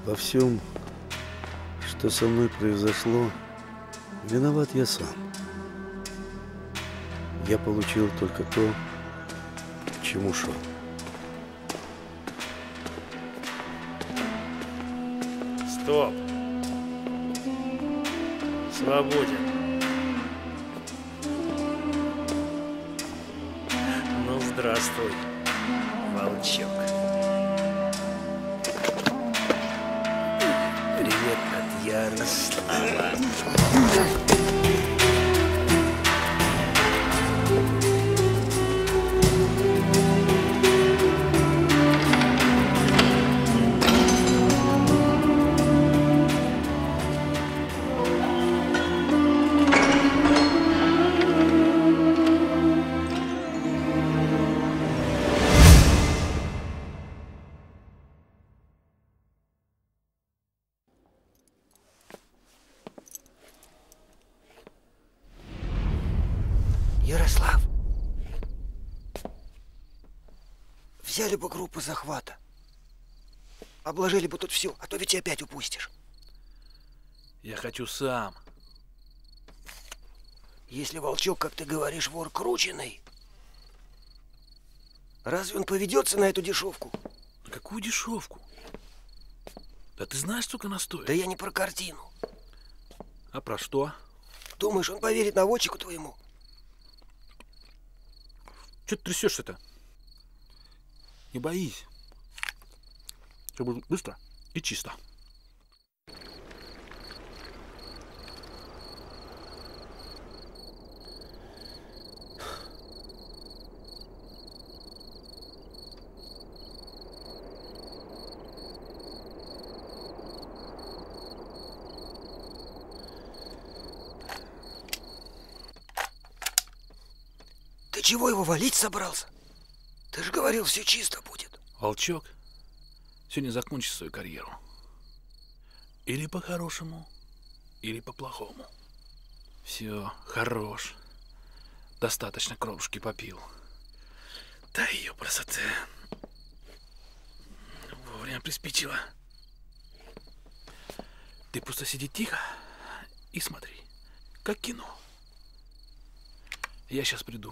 Во всем, что со мной произошло, виноват я сам. Я получил только то, к чему шел. Стоп! Свободен. Ну, здравствуй, волчок. Привет от Ярослава. Ярослав, взяли бы группу захвата. Обложили бы тут все, а то ведь и опять упустишь. Я хочу сам. Если волчок, как ты говоришь, вор крученый, разве он поведется на эту дешевку? На какую дешевку? Да ты знаешь, сколько она стоит? Да я не про картину. А про что? Думаешь, он поверит наводчику твоему? Че ты трясешься-то? Не боись. Все будет быстро и чисто. Ты чего его валить собрался? Ты же говорил, все чисто будет. Волчок сегодня закончит свою карьеру. Или по-хорошему, или по-плохому. Все, хорош. Достаточно кровушки попил. Да ее красоты. Вовремя приспичило. Ты просто сиди тихо и смотри, как кино. Я сейчас приду.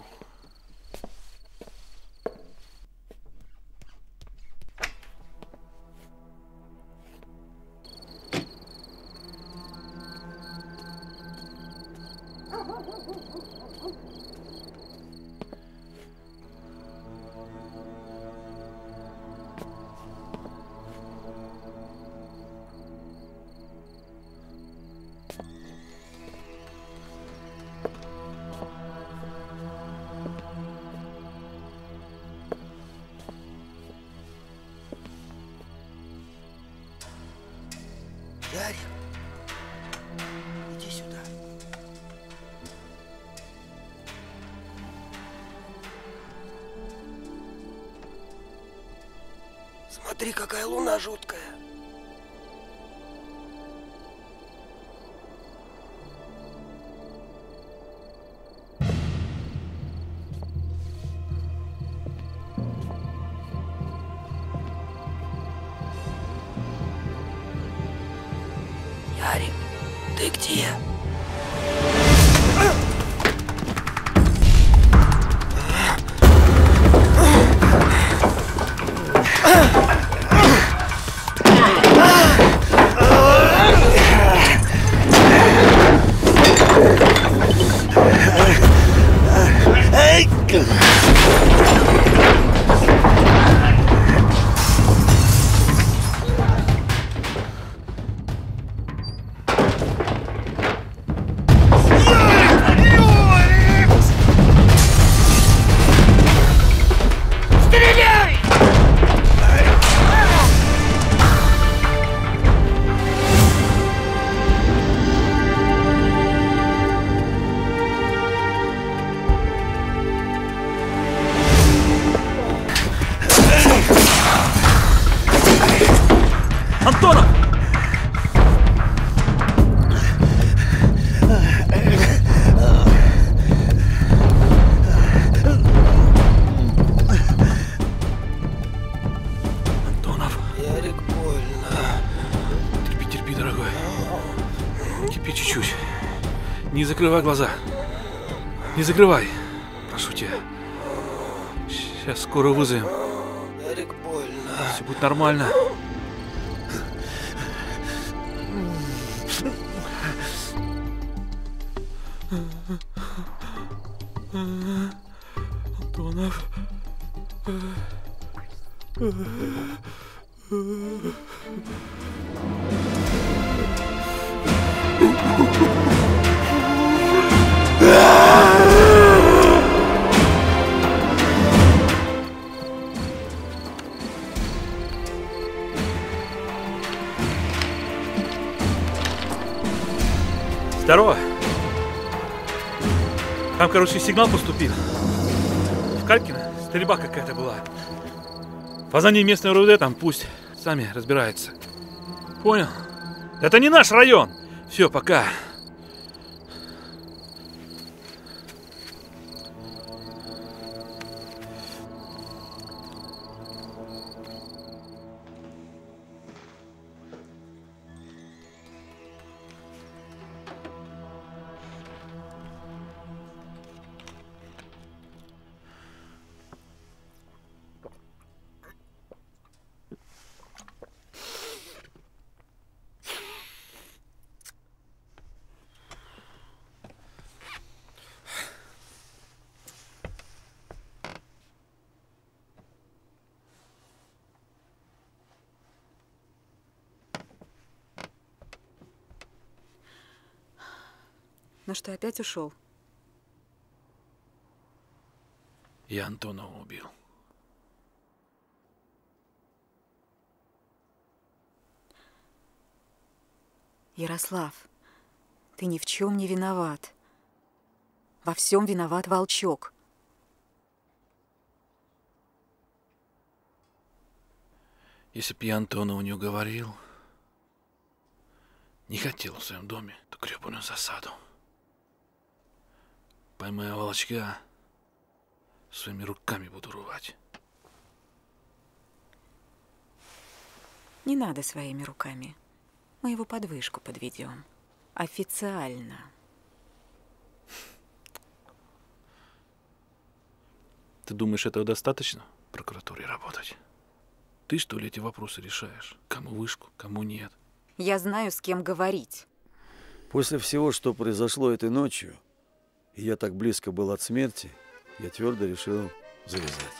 Ярик, иди сюда. Смотри, какая луна жуткая. Ярик, ты где? закрывай глаза. Не закрывай. Прошу тебя. Сейчас скоро вызовем. Ярик, больно. Все будет нормально. Антонов. Здорово. Там, короче, сигнал поступил. В Калькино стрельба какая-то была. Позвони местной РУВД, там пусть сами разбираются. Понял? Это не наш район. Все, пока. Ну что, опять ушел? Я Антонова убил. Ярослав, ты ни в чем не виноват. Во всем виноват Волчок. Если б я Антонову не уговорил, не хотел в своем доме эту гребаную засаду. Поймаю Волчка, своими руками буду рвать. Не надо своими руками. Мы его под вышку подведем. Официально. Ты думаешь, этого достаточно в прокуратуре работать? Ты, что ли, эти вопросы решаешь? Кому вышку, кому нет? Я знаю, с кем говорить. После всего, что произошло этой ночью, и я так близко был от смерти, я твердо решил завязать.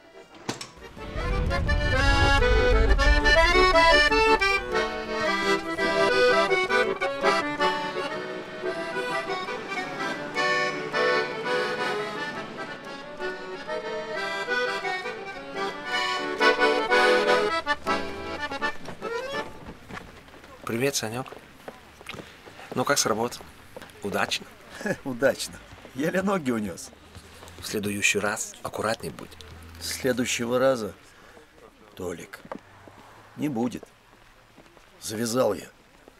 Привет, Санек. Ну как с работы? Удачно? Удачно. Еле ноги унес. В следующий раз аккуратней будь. Следующего раза, Толик, не будет. Завязал я.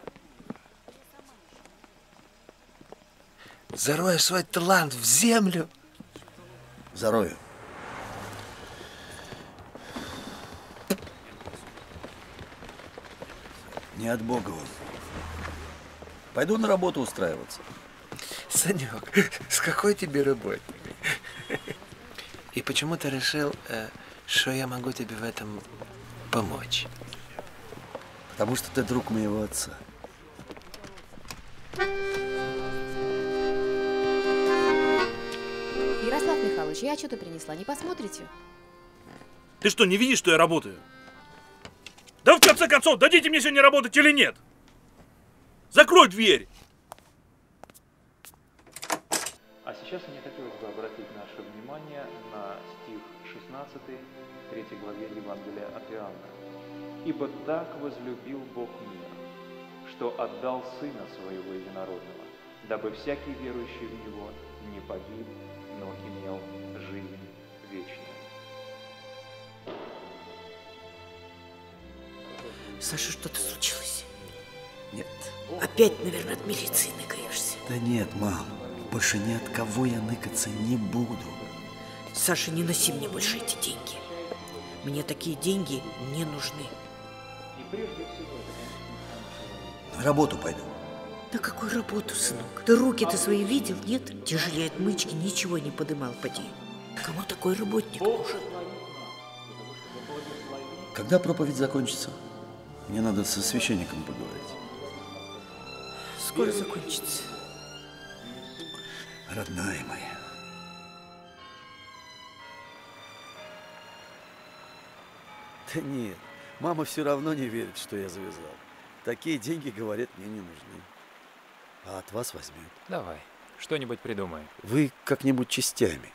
Зароешь свой талант в землю. Зарою. Не от Бога он. Пойду на работу устраиваться. Санек, с какой тебе работы? И почему ты решил, что я могу тебе в этом помочь? Потому что ты друг моего отца. Ярослав Михайлович, я отчеты принесла, не посмотрите? Ты что, не видишь, что я работаю? Да в конце концов, дадите мне сегодня работать или нет? Закрой дверь! А сейчас мне хотелось бы обратить наше внимание на стих 16, 3 главе Евангелия от Иоанна. «Ибо так возлюбил Бог мир, что отдал Сына Своего Единородного, дабы всякий верующий в Него не погиб, но имел жизнь вечную». Саша, что-то случилось? Нет. Опять, наверное, от милиции ныкаешься. Да нет, мам. Больше ни от кого я ныкаться не буду. Саша, не носи мне больше эти деньги. Мне такие деньги не нужны. На работу пойду. На какую работу, сынок? Ты руки-то свои видел, нет? Тяжелее отмычки ничего не подымал, поди. Кому такой работник нужен? Когда проповедь закончится? Мне надо со священником поговорить. Скоро закончится. Родная моя. Да нет, мама все равно не верит, что я завязал. Такие деньги, говорят, мне не нужны. А от вас возьмет. Давай, что-нибудь придумаем. Вы как-нибудь частями.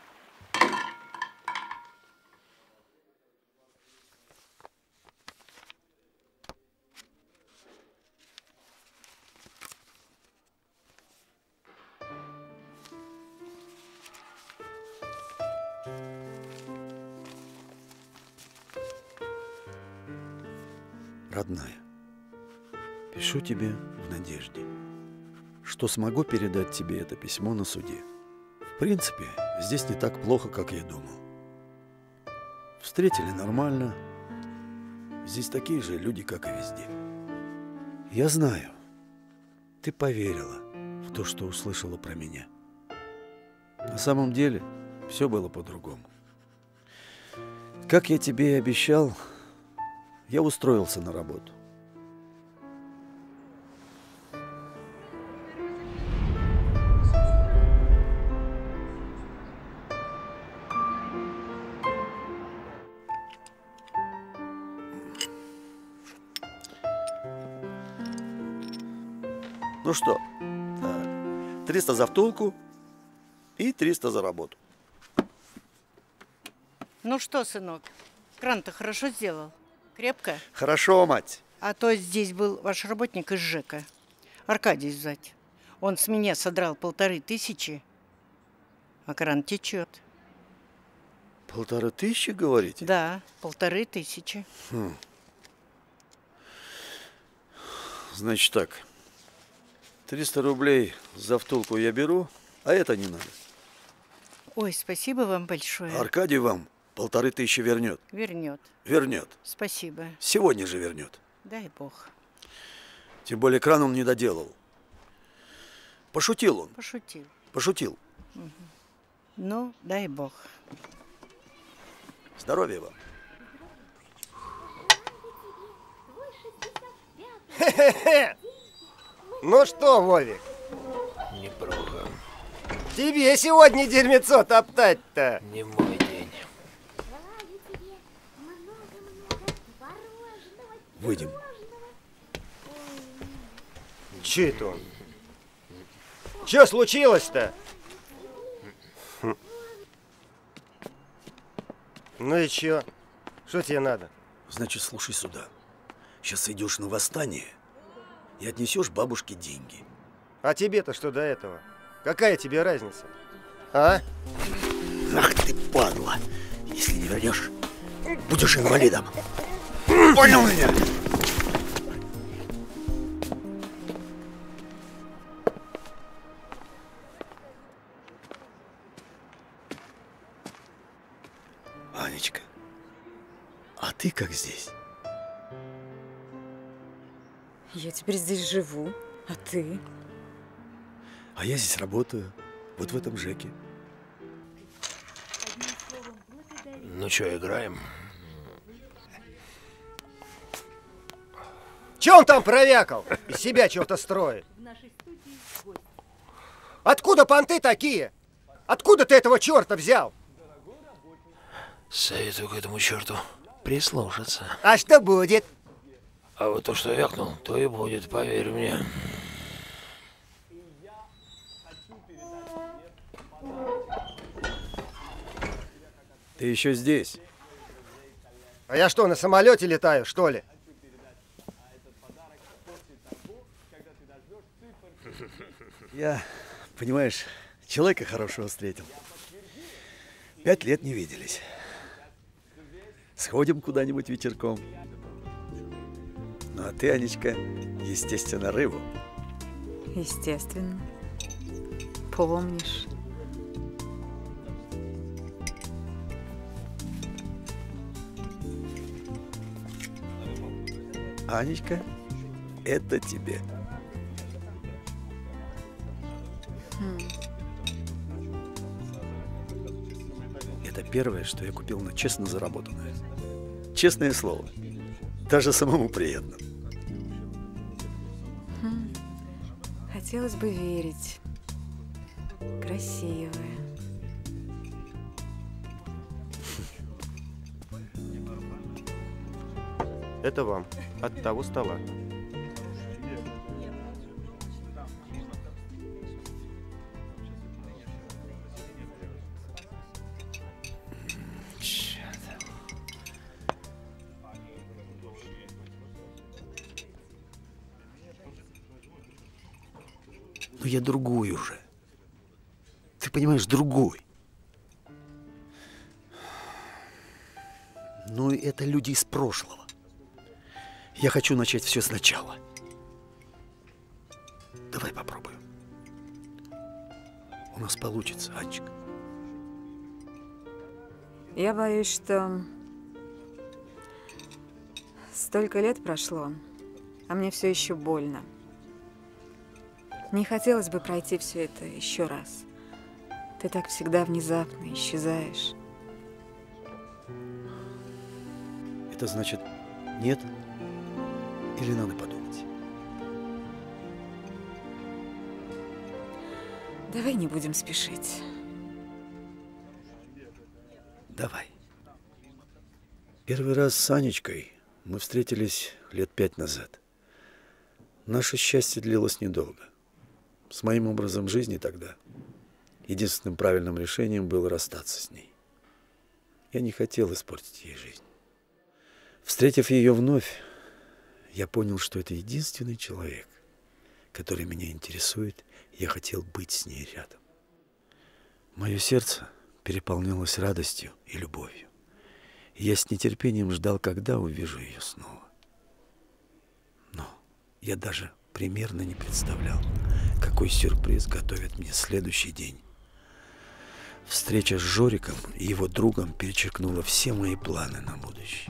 Родная, пишу тебе в надежде, что смогу передать тебе это письмо на суде. В принципе, здесь не так плохо, как я думал. Встретили нормально. Здесь такие же люди, как и везде. Я знаю, ты поверила в то, что услышала про меня. На самом деле, все было по-другому. Как я тебе и обещал, я устроился на работу. Ну что, 300 за втулку и 300 за работу. Ну что, сынок, кран-то хорошо сделал? Крепко? Хорошо, мать. А то здесь был ваш работник из ЖЭКа, Аркадий звать. Он с меня содрал 1500, а кран течет. 1500, говорите? Да, 1500. Значит так, 300 рублей за втулку я беру, а это не надо. Ой, спасибо вам большое. Аркадий вам 1500 вернет. Вернет. Вернет. Спасибо. Сегодня же вернет. Дай бог. Тем более кран он не доделал. Пошутил он. Пошутил. Пошутил. Угу. Ну, дай бог. Здоровья вам. Ну что, Вовик? Неплохо. Тебе сегодня дерьмецо топтать-то. Не мой день. Выйдем. Че это он? Че случилось-то? Ну и че? Что тебе надо? Значит, слушай сюда. Сейчас идешь на восстание и отнесешь бабушке деньги. А тебе-то что до этого? Какая тебе разница? А? Ах ты, падла! Если не вернешь, будешь инвалидом. Понял меня? Анечка, а ты как здесь? Я теперь здесь живу, а ты? А я здесь работаю, вот в этом ЖЭКе. Ну что, играем? Че он там провякал? Из себя чего-то строит. Откуда понты такие? Откуда ты этого черта взял? Советую к этому черту прислушаться. А что будет? А вот то, что вякнул, то и будет, поверь мне. Ты еще здесь? А я что, на самолете летаю, что ли? Я, понимаешь, человека хорошего встретил. 5 лет не виделись. Сходим куда-нибудь вечерком. Ну а ты, Анечка, естественно, рыбу. Естественно. Помнишь. Анечка, это тебе. Это первое, что я купил на честно заработанное. Честное слово. Даже самому приятно. Хотелось бы верить. Красивая. Это вам. От того стола. Но я другой уже. Ты понимаешь, другой. Ну, это люди из прошлого. Я хочу начать все сначала. Давай попробуем. У нас получится, Анечка. Я боюсь, что столько лет прошло, а мне все еще больно. Не хотелось бы пройти все это еще раз. Ты так всегда внезапно исчезаешь. Это значит, нет? Или надо подумать? Давай не будем спешить. Давай. Первый раз с Анечкой мы встретились лет 5 назад. Наше счастье длилось недолго. С моим образом жизни тогда единственным правильным решением было расстаться с ней. Я не хотел испортить ей жизнь. Встретив ее вновь, я понял, что это единственный человек, который меня интересует, и я хотел быть с ней рядом. Мое сердце переполнялось радостью и любовью. И я с нетерпением ждал, когда увижу ее снова. Но я даже примерно не представлял, какой сюрприз готовит мне следующий день. Встреча с Жориком и его другом перечеркнула все мои планы на будущее.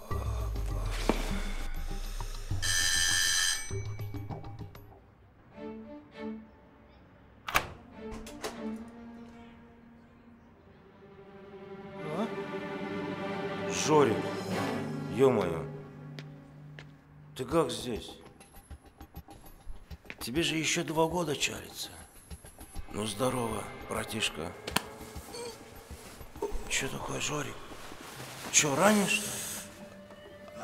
Жорик, ё-моё, ты как здесь? Тебе же еще 2 года чалится. Ну, здорово, братишка. Че такое, Жорик? Че, ранен, что ли?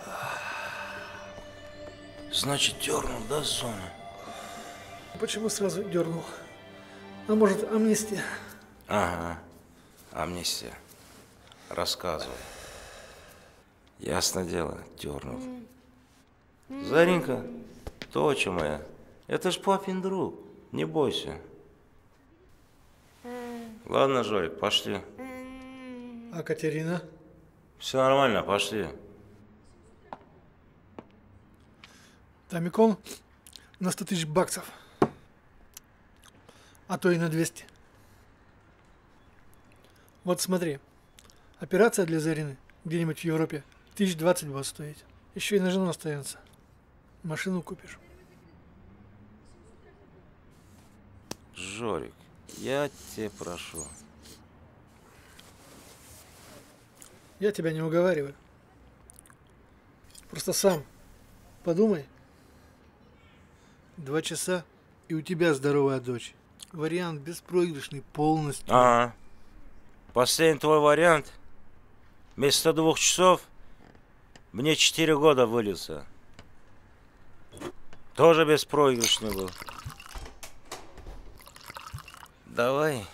Значит, дернул, да, с зоны? Почему сразу дернул? А может, амнистия? Ага, амнистия. Рассказывай. Ясно дело, дернул. Заринка, доча моя, это ж папин друг, не бойся. Ладно, Жорик, пошли. А Катерина? Все нормально, пошли. Тамикон на 100 000 баксов. А то и на 200. Вот смотри. Операция для Зарины где-нибудь в Европе 1020 будет стоить. Еще и на жену останется. Машину купишь. Жорик, я тебя прошу. Я тебя не уговариваю. Просто сам подумай. 2 часа, и у тебя здоровая дочь. Вариант беспроигрышный полностью. Ага. Последний твой вариант. Вместо 2 часов мне 4 года вылился. Тоже беспроигрышный был. Давай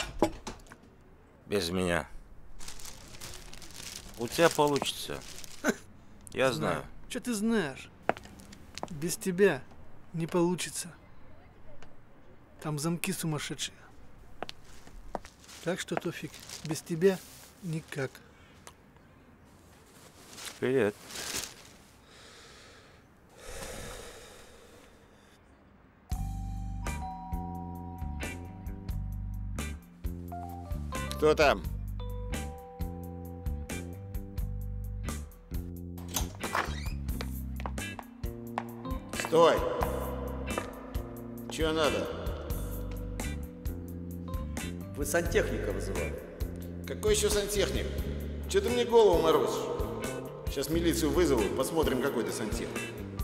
без меня. У тебя получится. Я знаю. Что ты знаешь? Без тебя не получится. Там замки сумасшедшие. Так что, Тофик, без тебя никак. Привет. Кто там? Стой! Чего надо? Вы сантехника вызывали? Какой еще сантехник? Че ты мне голову морозишь? Сейчас милицию вызовут, посмотрим, какой ты сантехник.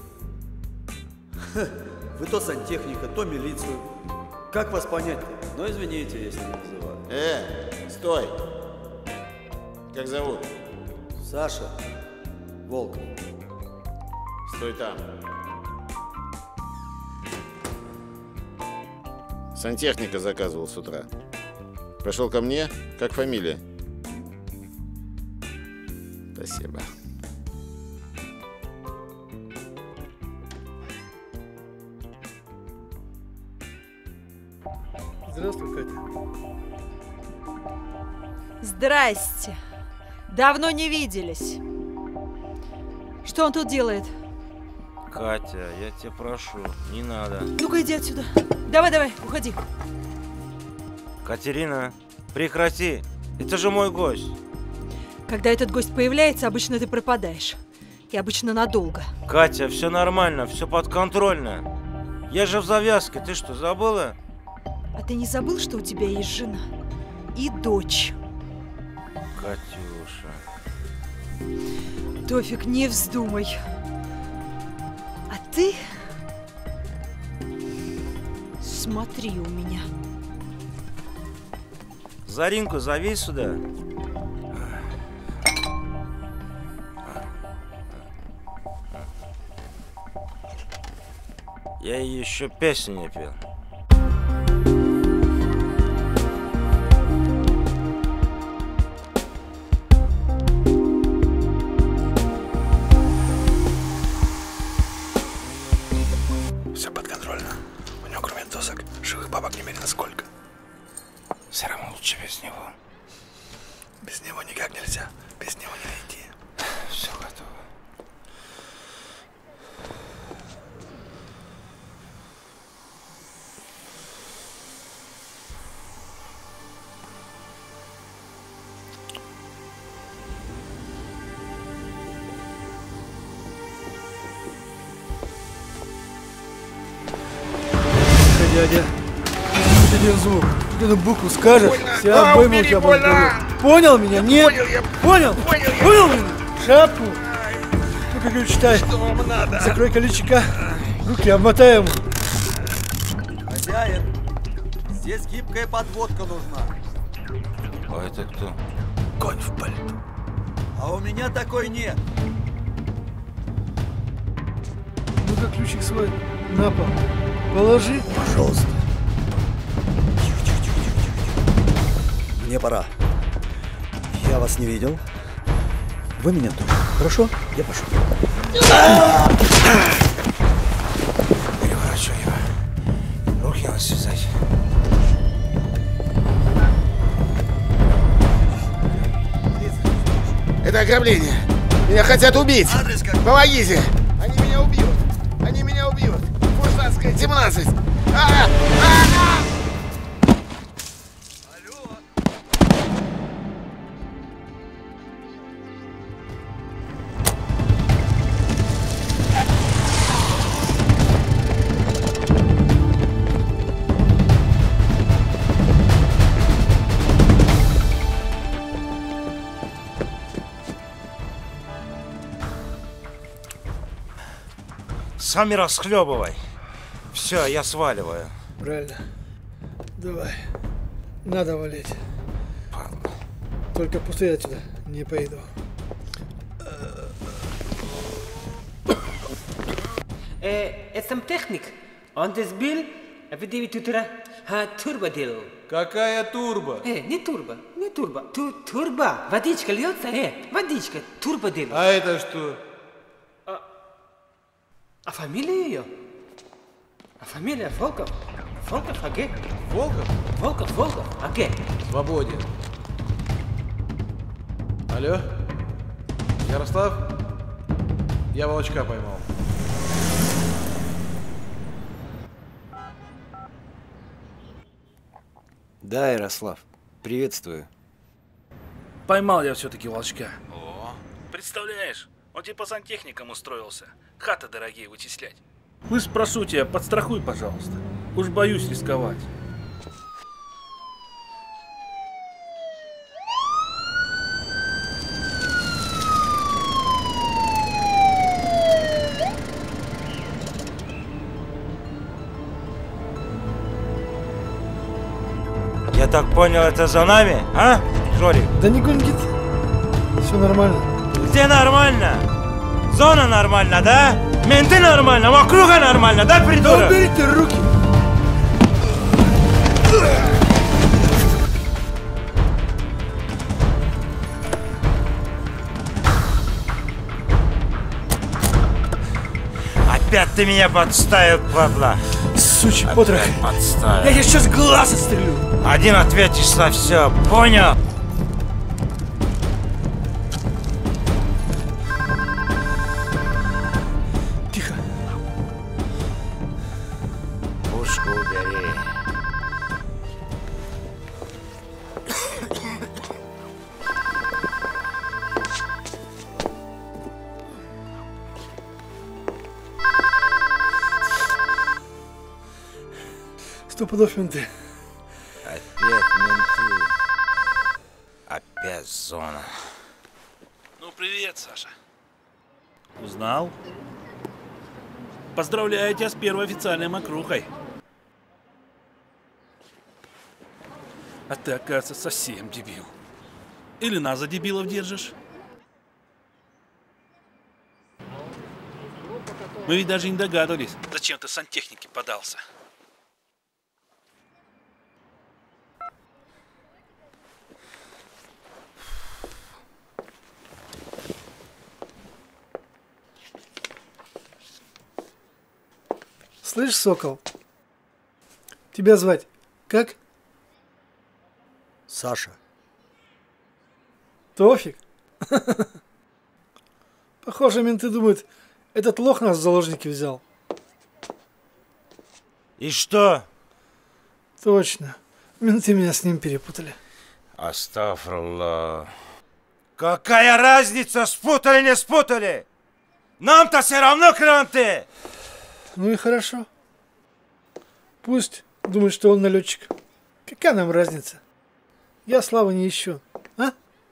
Вы то сантехника, то милицию. Как вас понять-то? Ну, извините, если не вызываю. Стой! Как зовут? Саша Волков. Стой там. Сантехника заказывал с утра. Пошел ко мне. Как фамилия? Спасибо. Здравствуй, Катя. Здрасте. Давно не виделись. Что он тут делает? Катя, я тебя прошу, не надо. Ну-ка иди отсюда. Давай, уходи. Катерина, прекрати. Это же мой гость. Когда этот гость появляется, обычно ты пропадаешь. И обычно надолго. Катя, все нормально, все подконтрольно. Я же в завязке, ты что, забыла? А ты не забыл, что у тебя есть жена? И дочь. Катюша. Тофик, не вздумай. А ты... Смотри у меня. Заринку зови сюда. Я ей еще песню не пел. Все подконтрольно. У него кроме досок живых бабок немерено сколько. Все равно лучше без него. Без него никак нельзя. Без него не найти. Все готово. Дядя, один звук, эту букву скажешь, все обойму у тебя будет. Понял меня? Нет? Понял? Понял меня? Шапку? Ну-ка, говорю, читай. Что вам надо? Закрой колечко, руки обмотаем. Хозяин, здесь гибкая подводка нужна. А это кто? Конь в пальто. А у меня такой нет. Ну-ка, ключик свой на пол положи. Пожалуйста. Мне пора. Я вас не видел. Вы меня тоже. Хорошо? Я пошел. Переворачивай его. Руки надо связать. Это ограбление. Меня хотят убить. Помогите. Они меня убьют. Они меня убьют. Фуршанская, 17. Сами расхлебывай. Все, я сваливаю. Правильно. Давай. Надо валить. Только пустой отсюда не поеду. Сантехник. Он здесь был в 9 утра. Турбо делал. Какая турбо? Не турбо, не турбо. Турбо. Водичка льется, водичка. Турбо делал. А это что? А фамилия ее? А фамилия Волков? Волков, Аге? Волков? Волков, Аге. Свободен. Алло? Ярослав? Я волчка поймал. Да, Ярослав, приветствую. Поймал я все-таки волчка. О, представляешь, он типа сантехником устроился. Хаты дорогие вычислять. Слышь, прошу тебя, подстрахуй, пожалуйста. Уж боюсь рисковать. так понял, это за нами, а, Жорик? Да не гонит. Все нормально. Где нормально? Зона нормально, да? Менты нормально, округа нормально, да, придурок? Да убери ты руки! Опять ты меня подставил, падла. Сучий потрох. Подставил. Я тебе сейчас глаз отстрелю. Один ответишь за все, понял? Тихо. Пушку убери. Стопудов менты. Опять менты. Опять зона. Ну, привет, Саша. Узнал? Поздравляю тебя с первой официальной мокрухой. А ты, оказывается, совсем дебил. Или нас за дебилов держишь? Мы ведь даже не догадывались, зачем ты в сантехнике подался. Слышь, сокол, тебя звать как? Саша. Тофик? Похоже, менты думают, этот лох нас в заложники взял. И что? Точно. Менты меня с ним перепутали. Астафрулlah. Какая разница, спутали, не спутали? Нам-то все равно кранты. Ну и хорошо. Пусть думает, что он налетчик. Какая нам разница? Я славы не ищу. А?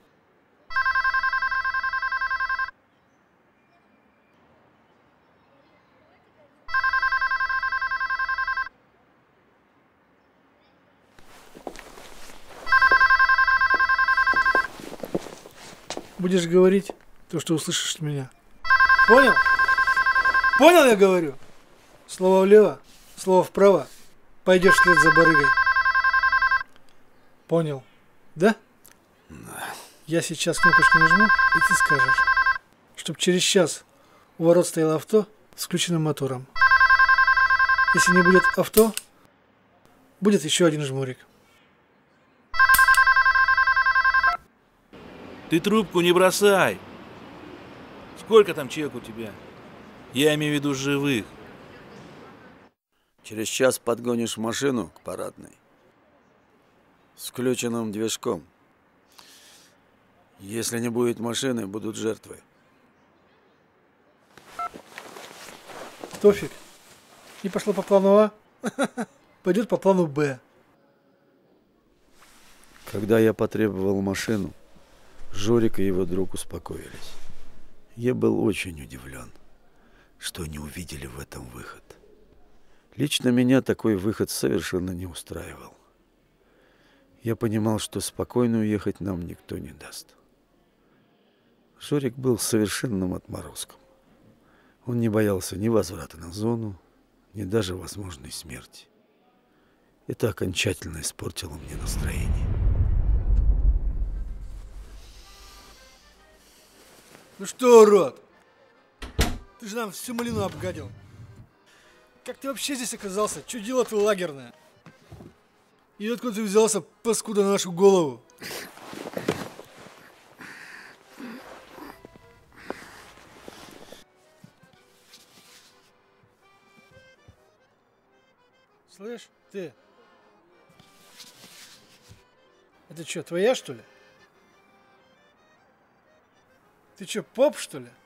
Будешь говорить то, что услышишь от меня. Понял? Понял, я говорю? Слово влево, слово вправо. Пойдешь вслед за барыгой. Понял? Да? Да. Я сейчас кнопочку нажму, и ты скажешь, чтоб через час у ворот стояло авто с включенным мотором. Если не будет авто, будет еще один жмурик. Ты трубку не бросай. Сколько там человек у тебя? Я имею в виду живых. Через час подгонишь машину к парадной с включенным движком. Если не будет машины, будут жертвы. Тофик, не пошло по плану А, пойдет по плану Б. Когда я потребовал машину, Жорик и его друг успокоились. Я был очень удивлен, что они увидели в этом выход. Лично меня такой выход совершенно не устраивал. Я понимал, что спокойно уехать нам никто не даст. Жорик был совершенным отморозком. Он не боялся ни возврата на зону, ни даже возможной смерти. Это окончательно испортило мне настроение. Ну что, урод? Ты же нам всю малину обгадил. Как ты вообще здесь оказался? Че дело-то лагерное? И откуда ты взялся, паскуда, на нашу голову? Слышь, ты? Это что, твоя, что ли? Ты что, поп, что ли?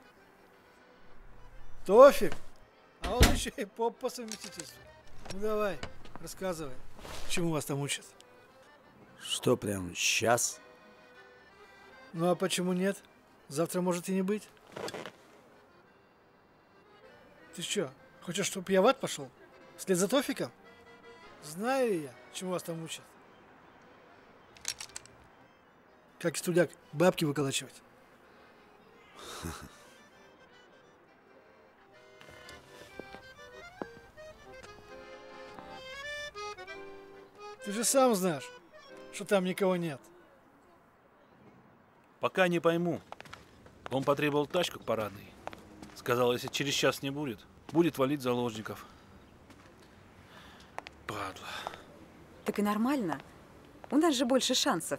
Тофик? А он еще и поп по совместительству. Ну давай, рассказывай, чему вас там учат? Что, прям сейчас? Ну а почему нет? Завтра может и не быть. Ты что, хочешь, чтобы я в ад пошел? Вслед за Тофиком? Знаю я, чему вас там учат. как студяк, бабки выколачивать. Ты же сам знаешь, что там никого нет. Пока не пойму. Он потребовал тачку к парадной. Сказал, если через час не будет, будет валить заложников. Падла. Так и нормально. У нас же больше шансов.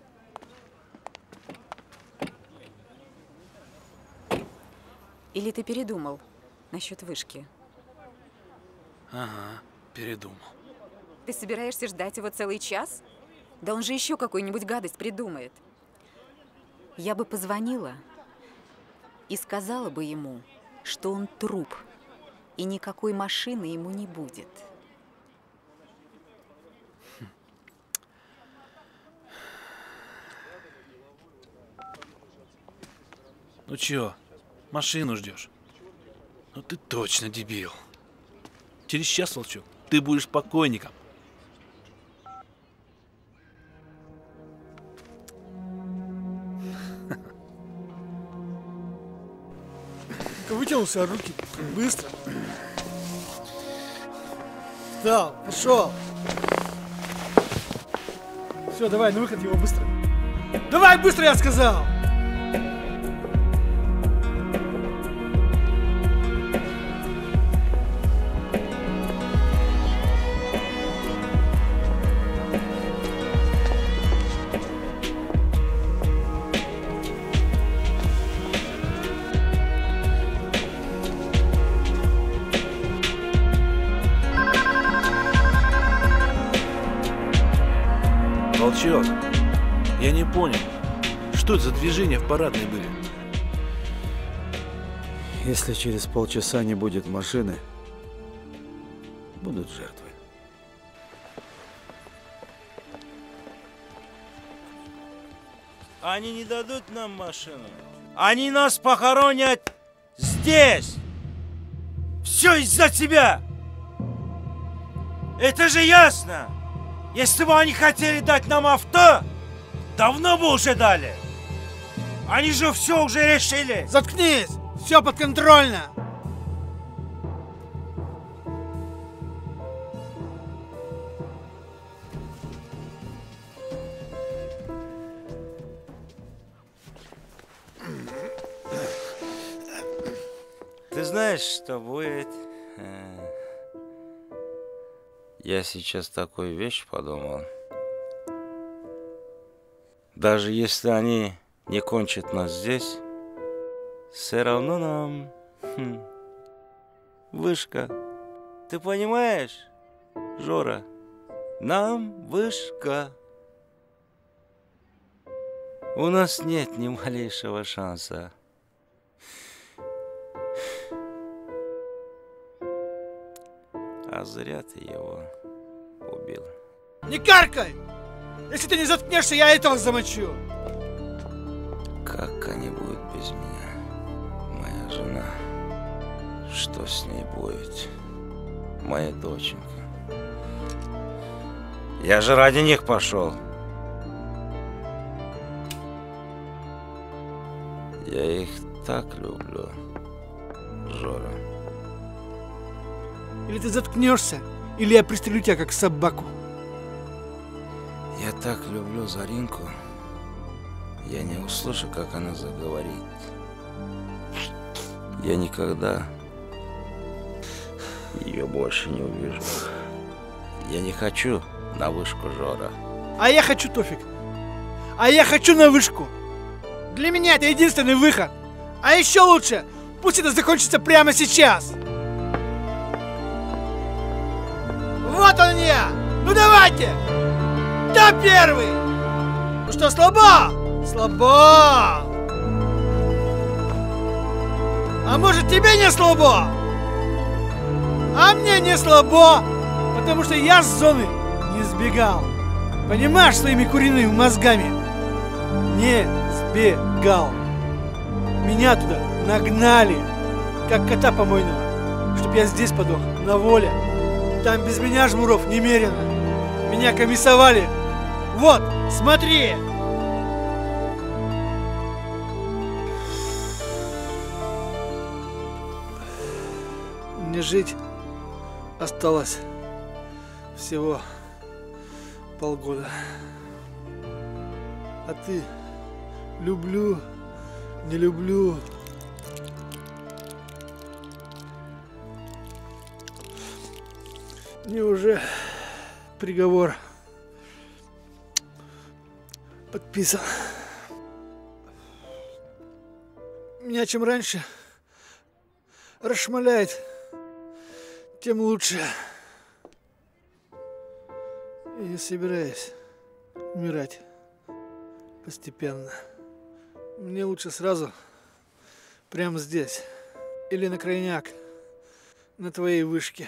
Или ты передумал насчет вышки? Ага, передумал. Ты собираешься ждать его целый час? Да он же еще какую-нибудь гадость придумает. Я бы позвонила и сказала бы ему, что он труп, и никакой машины ему не будет. Ну чё, машину ждешь? Ну ты точно дебил. Через час, волчок, ты будешь покойником. Вытянулся руки. Быстро. Встал, пошел. Все, давай, на выход его быстро. Давай быстро, я сказал! Волчок, я не понял, что это за движения в парадной были? Если через полчаса не будет машины, будут жертвы. Они не дадут нам машину. Они нас похоронят здесь. Все из-за тебя. Это же ясно. Если бы они хотели дать нам авто, давно бы уже дали. Они же все уже решили. Заткнись! Все подконтрольно! Ты знаешь, что будет? Я сейчас такую вещь подумал. Даже если они не кончат нас здесь, все равно нам вышка. Ты понимаешь, Жора? Нам вышка. У нас нет ни малейшего шанса. А зря ты его убил. Не каркай! Если ты не заткнешься, я этого замочу. Как они будут без меня? Моя жена. Что с ней будет? Моя доченька. Я же ради них пошел. Я их так люблю, Жора. Или ты заткнешься, или я пристрелю тебя как собаку. Я так люблю Заринку. Я не услышу, как она заговорит. Я никогда ее больше не увижу. Я не хочу на вышку, Жора. А я хочу, Тофик. А я хочу на вышку. Для меня это единственный выход. А еще лучше, пусть это закончится прямо сейчас. Вот он я! Ну давайте! Кто первый? Ну что, слабо? Слабо! А может тебе не слабо? А мне не слабо, потому что я с зоны не сбегал. Понимаешь, своими куриными мозгами? Не сбегал. Меня туда нагнали, как кота помойного, чтоб я здесь подох, на воле. Там без меня жмуров немерено. Меня комиссовали. Вот, смотри. мне жить осталось всего полгода. А ты люблю, не люблю. Мне уже приговор подписан. Меня чем раньше расшмаляет, тем лучше. Я не собираюсь умирать постепенно. Мне лучше сразу, прямо здесь, или на крайняк, на твоей вышке.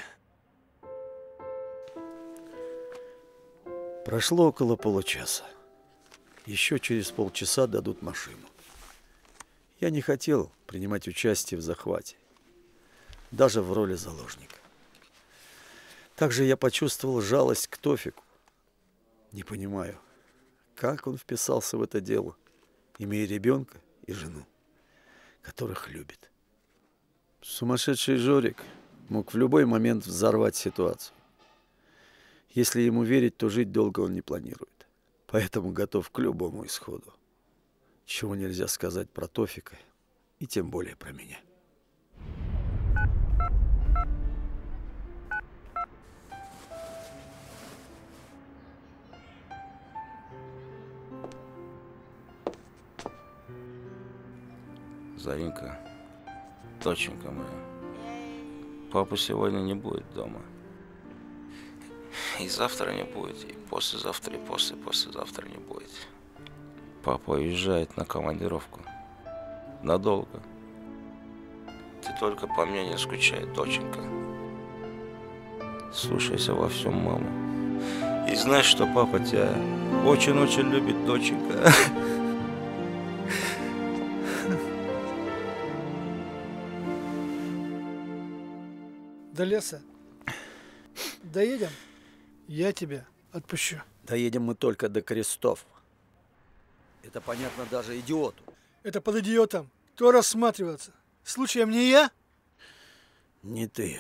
Прошло около получаса. Еще через полчаса дадут машину. Я не хотел принимать участие в захвате, даже в роли заложника. Также я почувствовал жалость к Тофику. Не понимаю, как он вписался в это дело, имея ребенка и жену, которых любит. Сумасшедший Жорик мог в любой момент взорвать ситуацию. Если ему верить, то жить долго он не планирует, поэтому готов к любому исходу. Чего нельзя сказать про Тофика, и тем более про меня. Заринка, доченька моя, папы сегодня не будет дома. И завтра не будет, и послезавтра, и послезавтра не будет. Папа уезжает на командировку. Надолго. Ты только по мне не скучай, доченька. Слушайся во всем маму. И знай, что папа тебя очень-очень любит, доченька. До леса доедем, я тебя отпущу. Доедем мы только до крестов. Это понятно даже идиоту. Это под идиотом. Кто рассматриваться? Случаем не я? Не ты.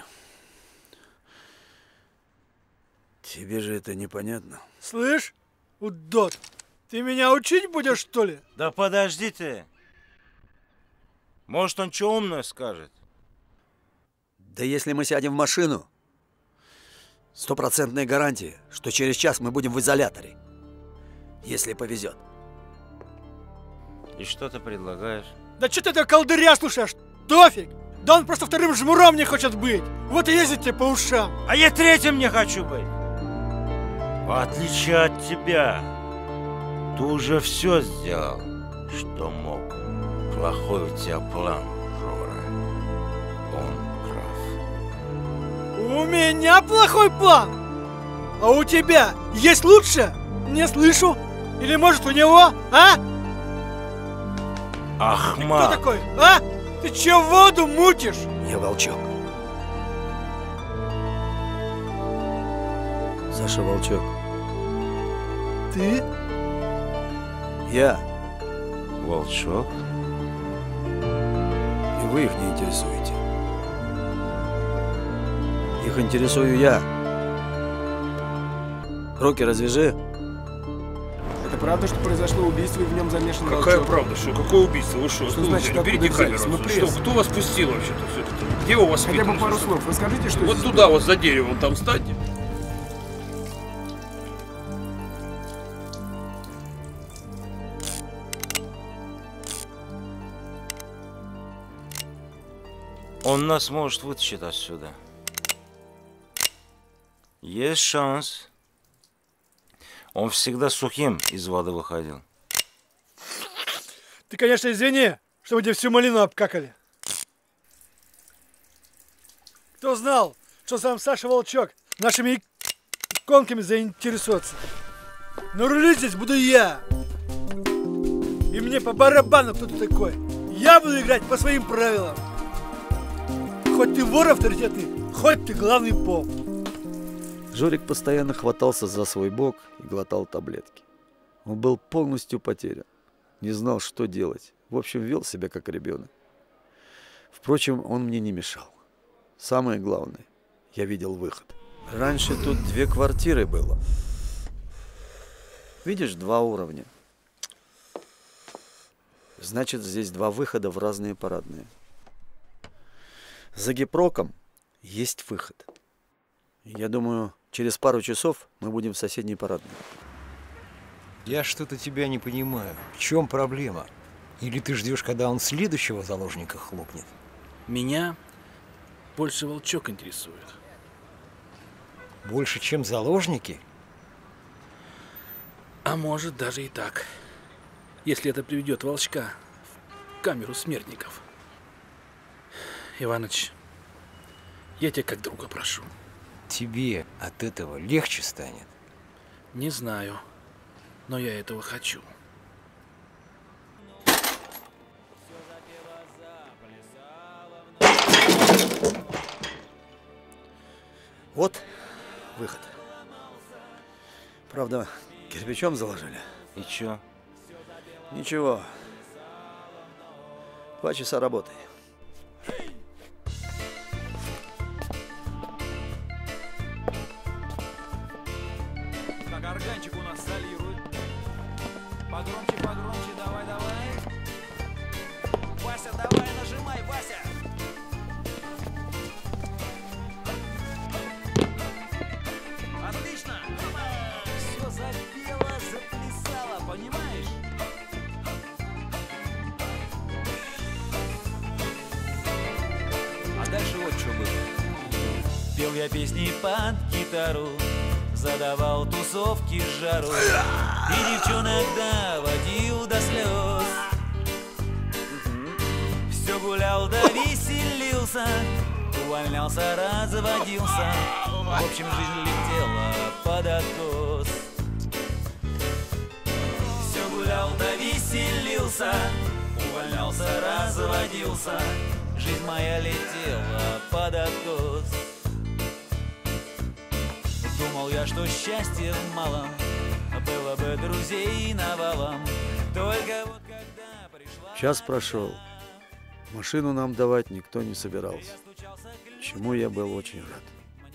Тебе же это непонятно. Слышь, удот, ты меня учить будешь, что ли? Да подожди ты. Может, он что умное скажет? Да если мы сядем в машину, 100% гарантия, что через час мы будем в изоляторе. Если повезет. И что ты предлагаешь? Да что ты этого колдыря слушаешь? Тофик! Да он просто вторым жмуром не хочет быть. Вот и ездит тебе по ушам. А я третьим не хочу быть. В отличие от тебя, ты уже все сделал, что мог. Плохой у тебя план, Жора. Он прав. У меня плохой план? А у тебя есть лучше? Не слышу. Или может у него, а? Ахмат. Ты кто такой, а? Ты че воду мутишь? Я Волчок. Саша Волчок. Ты? Я. Волчок? И вы их не интересуете. Их интересую я. Руки развяжи. Это правда, что произошло убийство и в нем замешан Какая Волчок? правда? Что? Какое убийство? Вы что? Что значит, берите откуда камеру. взялись? Мы Что? пресс. Кто вас пустил вообще-то? Где у вас Хотя бы пару слов. Расскажите, что вот здесь туда, было. вот за деревом, там встаньте. Он нас может вытащить отсюда. Есть шанс. Он всегда сухим из воды выходил. Ты, конечно, извини, что мы тебе всю малину обкакали. Кто знал, что сам Саша Волчок нашими иконками заинтересуется? Но рулить здесь буду я. И мне по барабану, кто ты такой. Я буду играть по своим правилам. Хоть ты вор авторитетный, хоть ты главный поп. Жорик постоянно хватался за свой бок и глотал таблетки. Он был полностью потерян. Не знал, что делать. В общем, вел себя как ребенок. Впрочем, он мне не мешал. самое главное, я видел выход. Раньше тут 2 квартиры было. Видишь, 2 уровня. Значит, здесь 2 выхода в разные парадные. За гипроком есть выход. Я думаю, через пару часов мы будем в соседней парадной. Я что-то тебя не понимаю. В чем проблема? Или ты ждешь, когда он следующего заложника хлопнет? Меня больше волчок интересует. Больше, чем заложники? А может, даже и так. Если это приведет волчка в камеру смертников. Иваныч, я тебя как друга прошу. Тебе от этого легче станет? Не знаю, но я этого хочу. Вот выход. Правда, кирпичом заложили. И чё? Ничего. 2 часа работы. Так, органчик у нас солирует. Погромче, погромче, давай, давай. Вася, давай, нажимай, Вася. Отлично. Все запело, заплясало, понимаешь? А дальше вот что было. Пел я песни под гитару, задавал тусовки с жару, и девчонок доводил до слез. Все гулял да веселился, увольнялся, разводился. В общем, жизнь летела под откос. Все гулял да веселился, увольнялся, разводился. Жизнь моя летела под откос. Думал я, что счастье в малом, было бы друзей навалом. Только вот когда пришла... Час прошел. Машину нам давать никто не собирался, чему я был очень рад.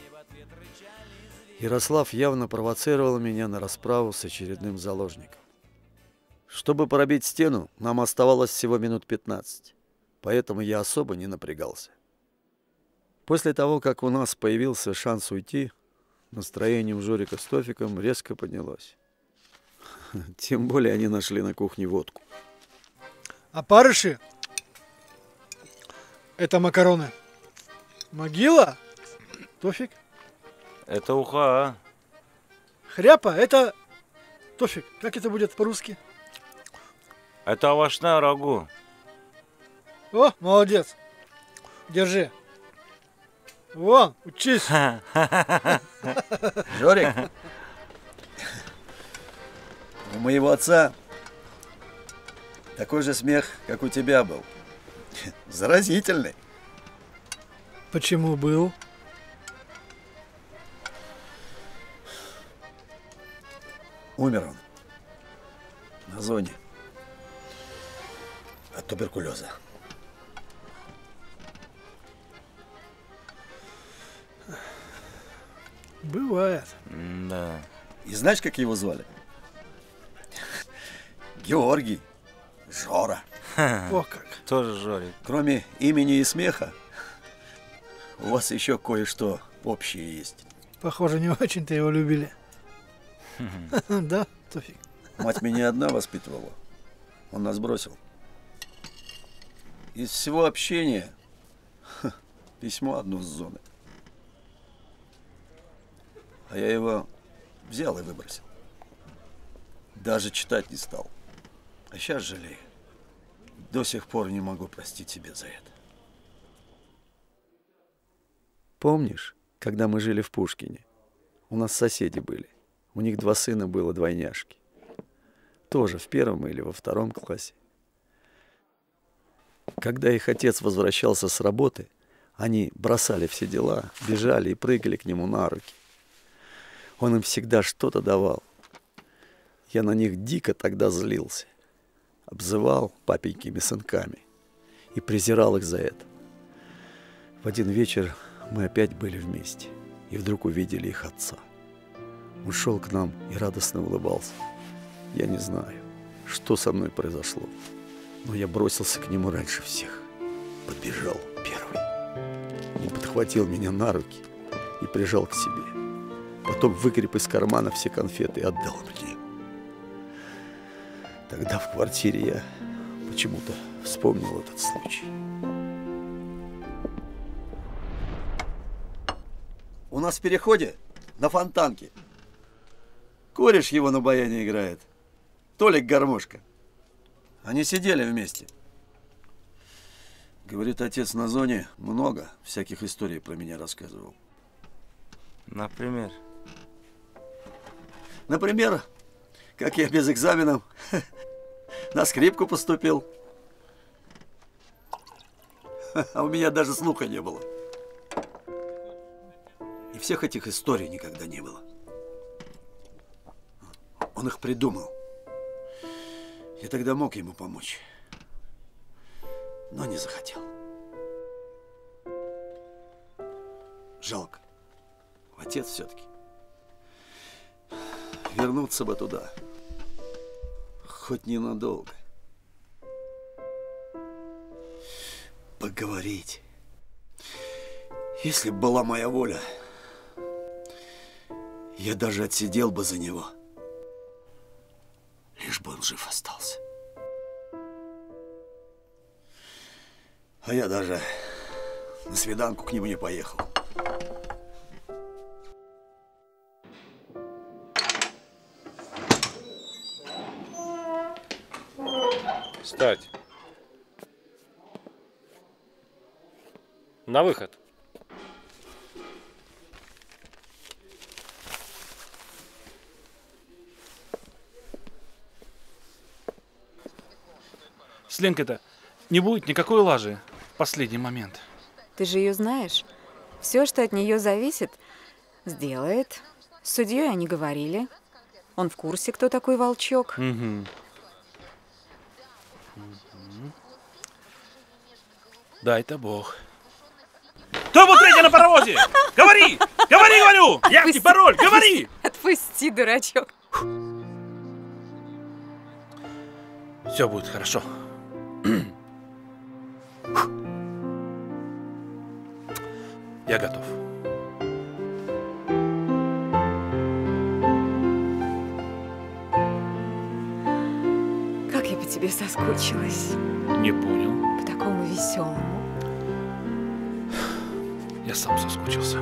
Ярослав явно провоцировал меня на расправу с очередным заложником. Чтобы пробить стену, нам оставалось всего минут 15, поэтому я особо не напрягался. После того, как у нас появился шанс уйти, настроение у Жорика с Тофиком резко поднялось. Тем более они нашли на кухне водку. А парыши — это макароны. Могила — Тофик. Это уха. Хряпа — это Тофик. Как это будет по-русски? Это овощное рагу. О, молодец. Держи. Вон, учись. Жорик, у моего отца такой же смех, как у тебя был. Заразительный. Почему был? Умер он на зоне от туберкулеза. Бывает. Да. И знаешь, как его звали? Георгий. Жора. О как. Тоже Жорик. Кроме имени и смеха, у вас еще кое-что общее есть. Похоже, не очень-то его любили. Да, Тофик? Мать меня одна воспитывала. Он нас бросил. Из всего общения письмо одно с зоны. А я его взял и выбросил. Даже читать не стал. А сейчас жалею. До сих пор не могу простить себе за это. Помнишь, когда мы жили в Пушкине? У нас соседи были. У них 2 сына было, двойняшки. Тоже в 1 или во 2 классе. Когда их отец возвращался с работы, они бросали все дела, бежали и прыгали к нему на руки. Он им всегда что-то давал. Я на них дико тогда злился. Обзывал папенькими сынками и презирал их за это. В один вечер Мы опять были вместе и вдруг увидели их отца. Он шел к нам и радостно улыбался. Я не знаю, что со мной произошло, но я бросился к нему раньше всех. Подбежал первый. Он подхватил меня на руки и прижал к себе. Потом выгреб из кармана все конфеты и отдал мне. Тогда в квартире я почему-то вспомнил этот случай. У нас в переходе на Фонтанке кореш его на баяне играет. Толик гармошка. Они сидели вместе. Говорит, отец на зоне много всяких историй про меня рассказывал. Например? Например, как я без экзаменов на скрипку поступил. А у меня даже слуха не было. И всех этих историй никогда не было. Он их придумал. Я тогда мог ему помочь, но не захотел. Жалко. Отец все-таки. Вернуться бы туда. Хоть ненадолго. Поговорить. Если бы была моя воля, я даже отсидел бы за него. Лишь бы он жив остался. А я даже на свиданку к нему не поехал. Встать. На выход. С Ленкой-то не будет никакой лажи в последний момент. Ты же ее знаешь. Все, что от нее зависит, сделает. С судьей они говорили. Он в курсе, кто такой Волчок. Угу. Дай-то Бог. Кто был третий на паровозе? Говори! Говори, говорю! Явки, пароль, говори! Отпусти, дурачок. Все будет хорошо. Я готов. Как я по тебе соскучилась. Не понял. По такому веселому. Я сам соскучился.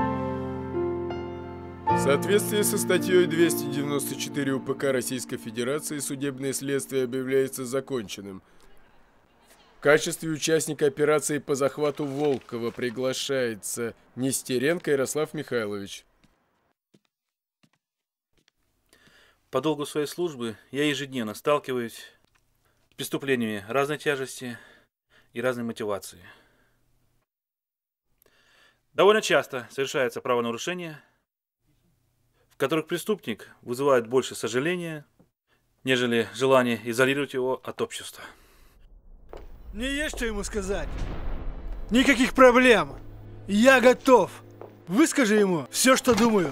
В соответствии со статьей 294 УПК Российской Федерации судебное следствие объявляется законченным. В качестве участника операции по захвату Волкова приглашается Нестеренко Ярослав Михайлович. По долгу своей службы я ежедневно сталкиваюсь с преступлениями разной тяжести и разной мотивации. Довольно часто совершаются правонарушения, в которых преступник вызывает больше сожаления, нежели желание изолировать его от общества. Мне есть что ему сказать. Никаких проблем. Я готов. Выскажи ему все, что думаю.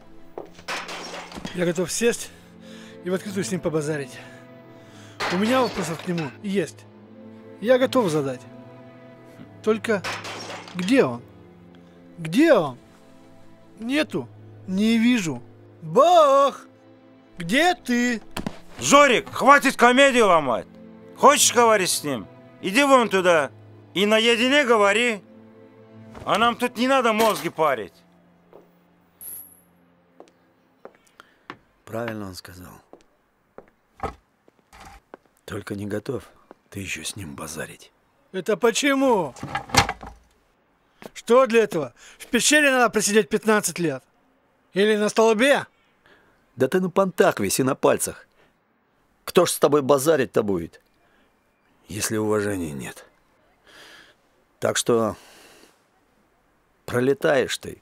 Я готов сесть и в открытую с ним побазарить. У меня вопросов к нему есть. Я готов задать. Только где он? Где он? Нету. Не вижу. Бог! Где ты? Жорик, хватит комедию ломать. Хочешь говорить с ним? Иди вон туда и наедине говори. А нам тут не надо мозги парить. Правильно он сказал. Только не готов ты еще с ним базарить. Это почему? Что для этого? В пещере надо просидеть 15 лет? Или на столбе? Да ты на понтах виси на пальцах. Кто ж с тобой базарить-то будет, если уважения нет? Так что пролетаешь ты.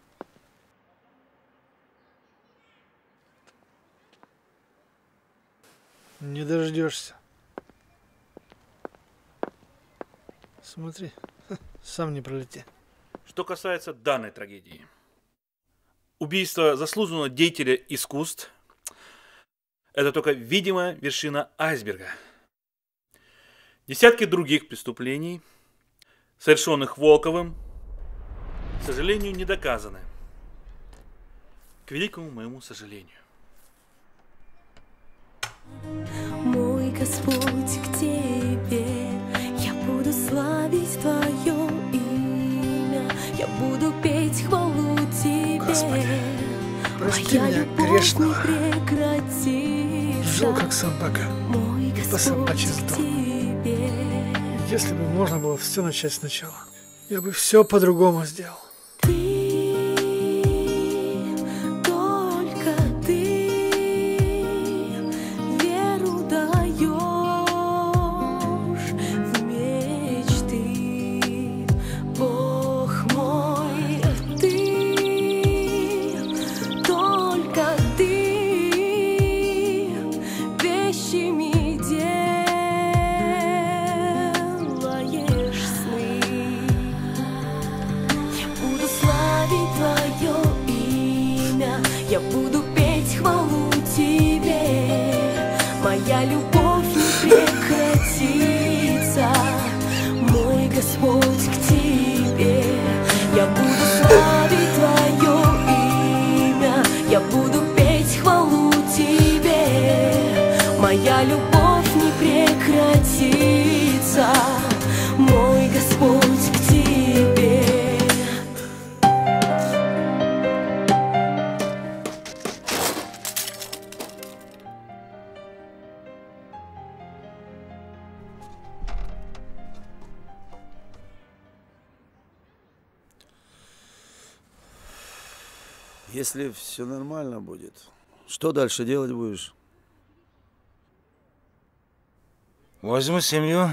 Не дождешься. Смотри, сам не пролети. Что касается данной трагедии. Убийство заслуженного деятеля искусств – это только видимая вершина айсберга. Десятки других преступлений, совершенных Волковым, к сожалению, не доказаны. К великому моему сожалению. Мой Господь, к Тебе я буду славить Твое имя, я буду петь хвалу Тебе. Господи, прости Моя меня, любовь грешного. не прекратится. Жил как собака, Мой по собачьи Господь, к сдох. Тебе. Если бы можно было все начать сначала, я бы все по-другому сделал. Только Ты веру даешь в мечты, Бог мой. Ты, только Ты вещами делаешь сны. Я буду славить Твое имя, я буду петь хвалу Тебе. Моя любовь не прекратится, мой Господь, к Тебе. Я буду славить Твое имя, я буду петь хвалу Тебе. Моя любовь не прекратится, мой Господь, к Тебе. Если все нормально будет, что дальше делать будешь? Возьму семью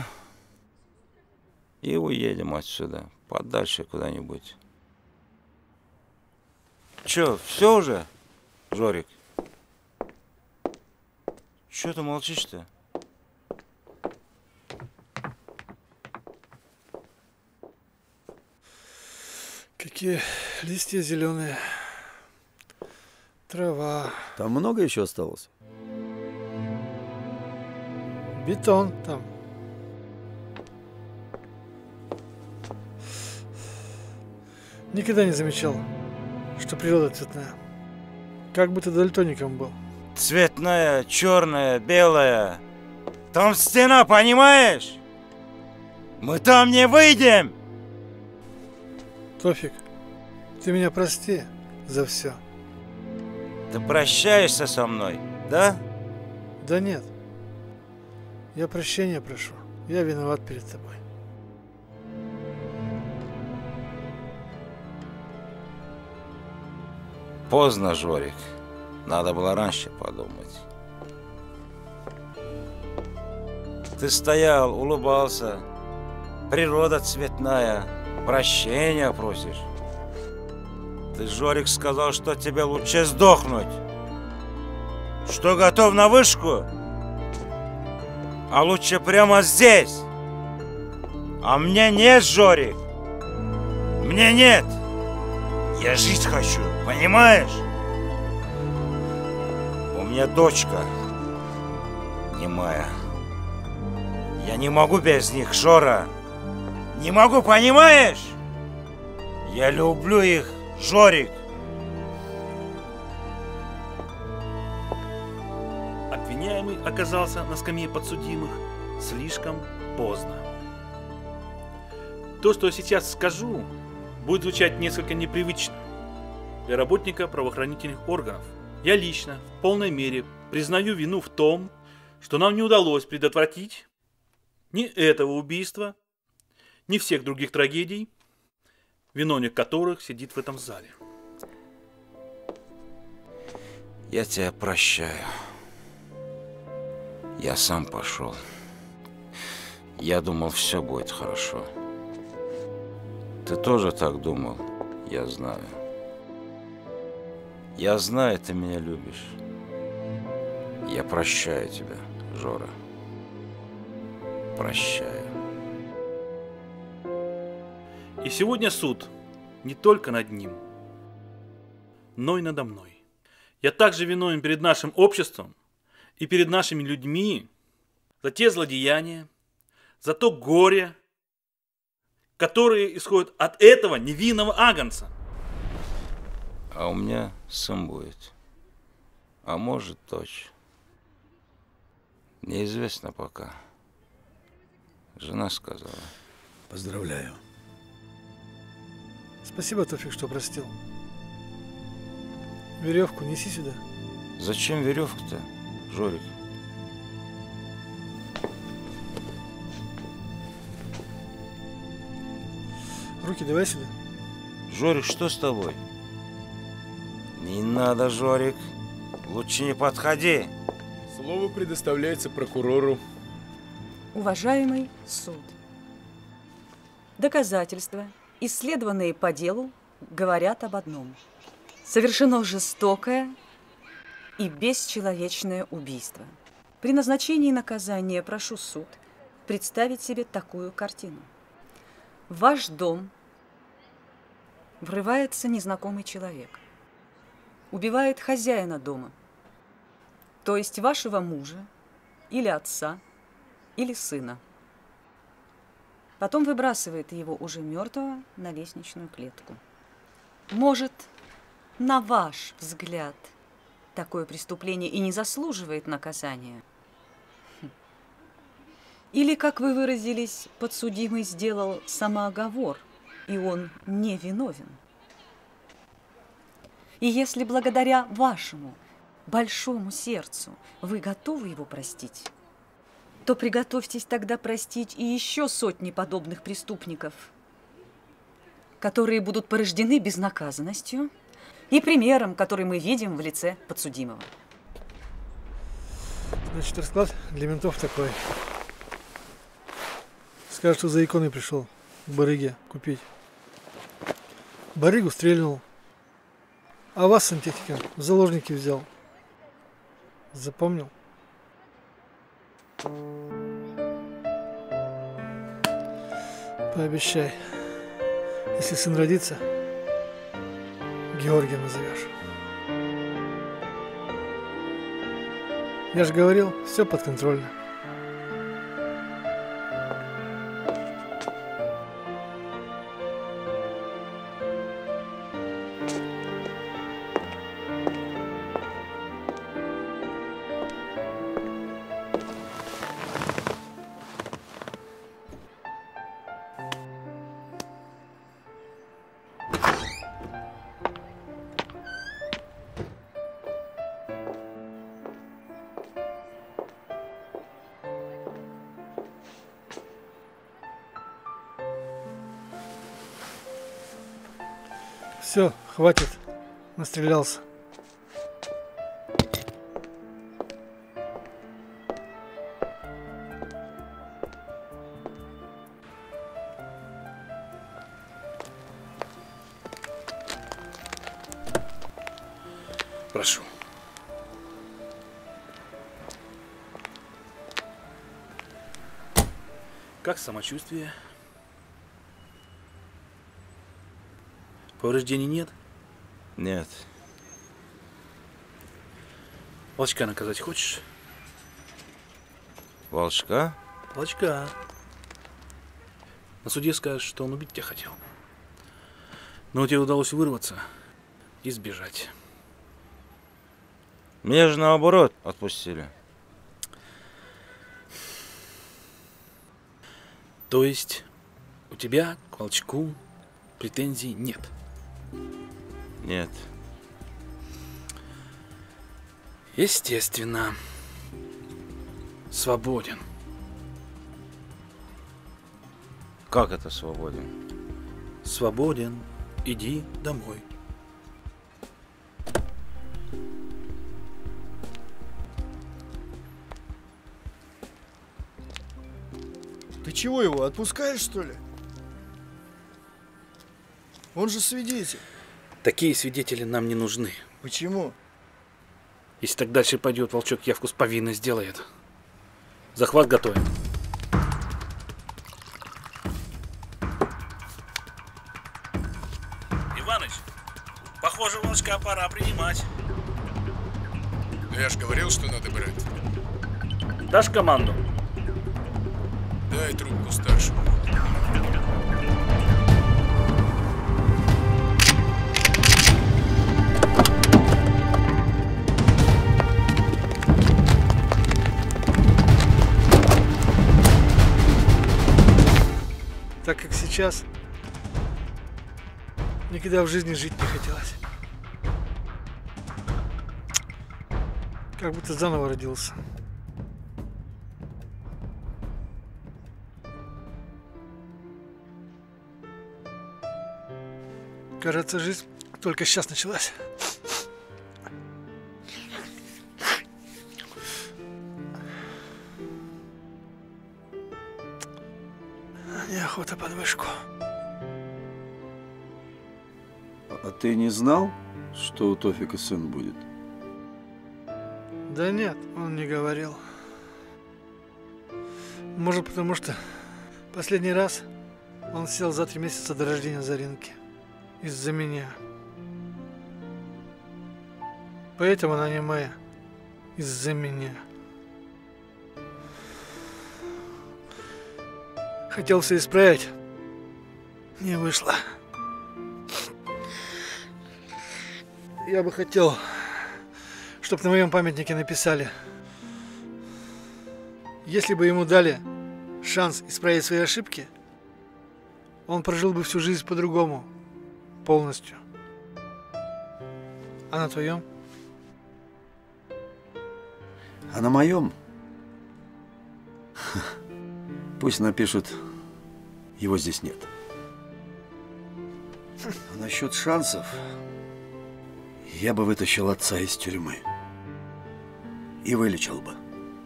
и уедем отсюда, подальше куда-нибудь. Че, все уже, Жорик? Че ты молчишь-то? Какие листья зеленые. Трава. Там много еще осталось? Бетон там. Никогда не замечал, что природа цветная. Как бы ты дальтоником был. Цветная, черная, белая. Там стена, понимаешь? Мы там не выйдем! Тофик, ты меня прости за все. Ты прощаешься со мной, да? Да нет. Я прощения прошу. Я виноват перед тобой. Поздно, Жорик. Надо было раньше подумать. Ты стоял, улыбался. Природа цветная. Прощения просишь. Ты, Жорик, сказал, что тебе лучше сдохнуть. Что готов на вышку? А лучше прямо здесь. А мне нет, Жорик. Мне нет. Я жить хочу, понимаешь? У меня дочка немая. Я не могу без них, Жора. Не могу, понимаешь? Я люблю их, Жорик. Обвиняемый оказался на скамье подсудимых слишком поздно. То, что я сейчас скажу, будет звучать несколько непривычно для работника правоохранительных органов. Я лично в полной мере признаю вину в том, что нам не удалось предотвратить ни этого убийства, ни всех других трагедий, виновник которых сидит в этом зале. Я тебя прощаю. Я сам пошел. Я думал, все будет хорошо. Ты тоже так думал, я знаю. Я знаю, ты меня любишь. Я прощаю тебя, Жора. Прощаю. И сегодня суд не только над ним, но и надо мной. Я также виновен перед нашим обществом и перед нашими людьми за те злодеяния, за то горе, которые исходят от этого невинного агнца. А у меня сын будет. А может, дочь. Неизвестно пока. Жена сказала. Поздравляю. Спасибо, Тофик, что простил. Веревку неси сюда. Зачем веревку-то, Жорик? Руки давай сюда. Жорик, что с тобой? Не надо, Жорик. Лучше не подходи. Слово предоставляется прокурору. Уважаемый суд. Доказательства, исследованные по делу, говорят об одном. Совершено жестокое и бесчеловечное убийство. При назначении наказания прошу суд представить себе такую картину. В ваш дом врывается незнакомый человек. Убивает хозяина дома, то есть вашего мужа, или отца, или сына. Потом выбрасывает его уже мертвого на лестничную клетку. Может, на ваш взгляд, такое преступление и не заслуживает наказания? Или, как вы выразились, подсудимый сделал самооговор, и он не виновен? И если благодаря вашему большому сердцу вы готовы его простить, то приготовьтесь тогда простить и еще сотни подобных преступников, которые будут порождены безнаказанностью и примером, который мы видим в лице подсудимого. Значит, расклад для ментов такой. Скажет, что за иконой пришел к барыге купить. Барыгу стрельнул. А вас, сантехника, в заложники взял. Запомнил? Пообещай, если сын родится, Георгия назовешь. Я же говорил, все подконтрольно. Все, хватит, настрелялся. Прошу. Как самочувствие? Повреждений нет? Нет. Волчка наказать хочешь? Волчка? Волчка. На суде скажешь, что он убить тебя хотел. Но тебе удалось вырваться и сбежать. Меня же наоборот отпустили. То есть у тебя к Волчку претензий нет? Нет. Естественно. Свободен. Как это свободен? Свободен. Иди домой. Ты чего его, отпускаешь, что ли? Он же свидетель. Такие свидетели нам не нужны. Почему? Если так дальше пойдет, Волчок явку с повинной сделает. Захват готовим. похоже, Волочка, пора принимать. Ну я ж говорил, что надо брать. Дашь команду? Дай трубку старшему. Так как сейчас, никогда в жизни жить не хотелось. Как будто заново родился. Кажется, жизнь только сейчас началась. Неохота под вышку. А ты не знал, что у Тофика сын будет? Да нет, он не говорил. Может, потому что последний раз он сел за 3 месяца до рождения Заринки. Из-за меня. Поэтому она не моя. Из-за меня. Хотел все исправить. Не вышло. Я бы хотел, чтобы на моем памятнике написали: если бы ему дали шанс исправить свои ошибки, он прожил бы всю жизнь по-другому. Полностью. А на твоем? А на моем? Пусть напишут: его здесь нет. А насчет шансов, я бы вытащил отца из тюрьмы и вылечил бы.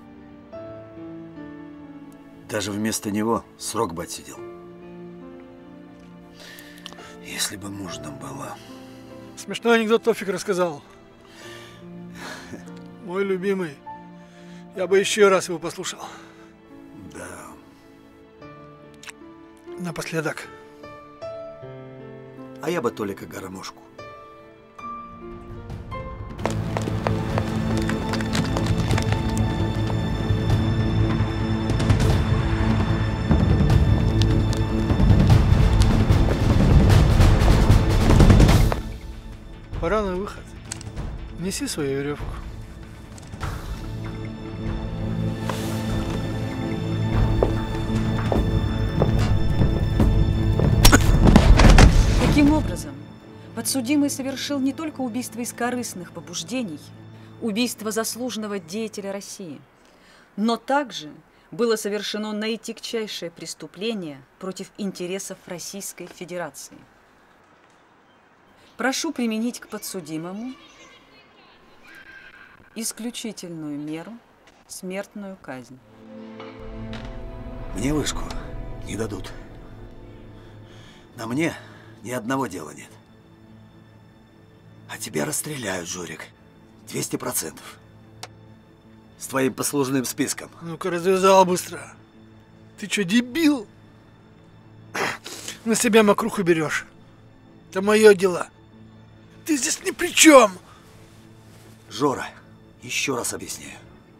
Даже вместо него срок бы отсидел. Если бы можно было. Смешной анекдот Тофик рассказал. Мой любимый. Я бы еще раз его послушал. Да. Напоследок. А я бы только гармошку. Пора на выход. Неси свою веревку. Таким образом, подсудимый совершил не только убийство из корыстных побуждений, убийство заслуженного деятеля России, но также было совершено наитягчайшее преступление против интересов Российской Федерации. Прошу применить к подсудимому исключительную меру – смертную казнь. Мне вышку не дадут. На мне ни одного дела нет. А тебя расстреляют, Жорик. 200%. С твоим послужным списком. Ну-ка, развязал быстро. Ты что, дебил? На себя мокруху берешь. Это мое дело. Ты здесь ни при чем. Жора, еще раз объясняю.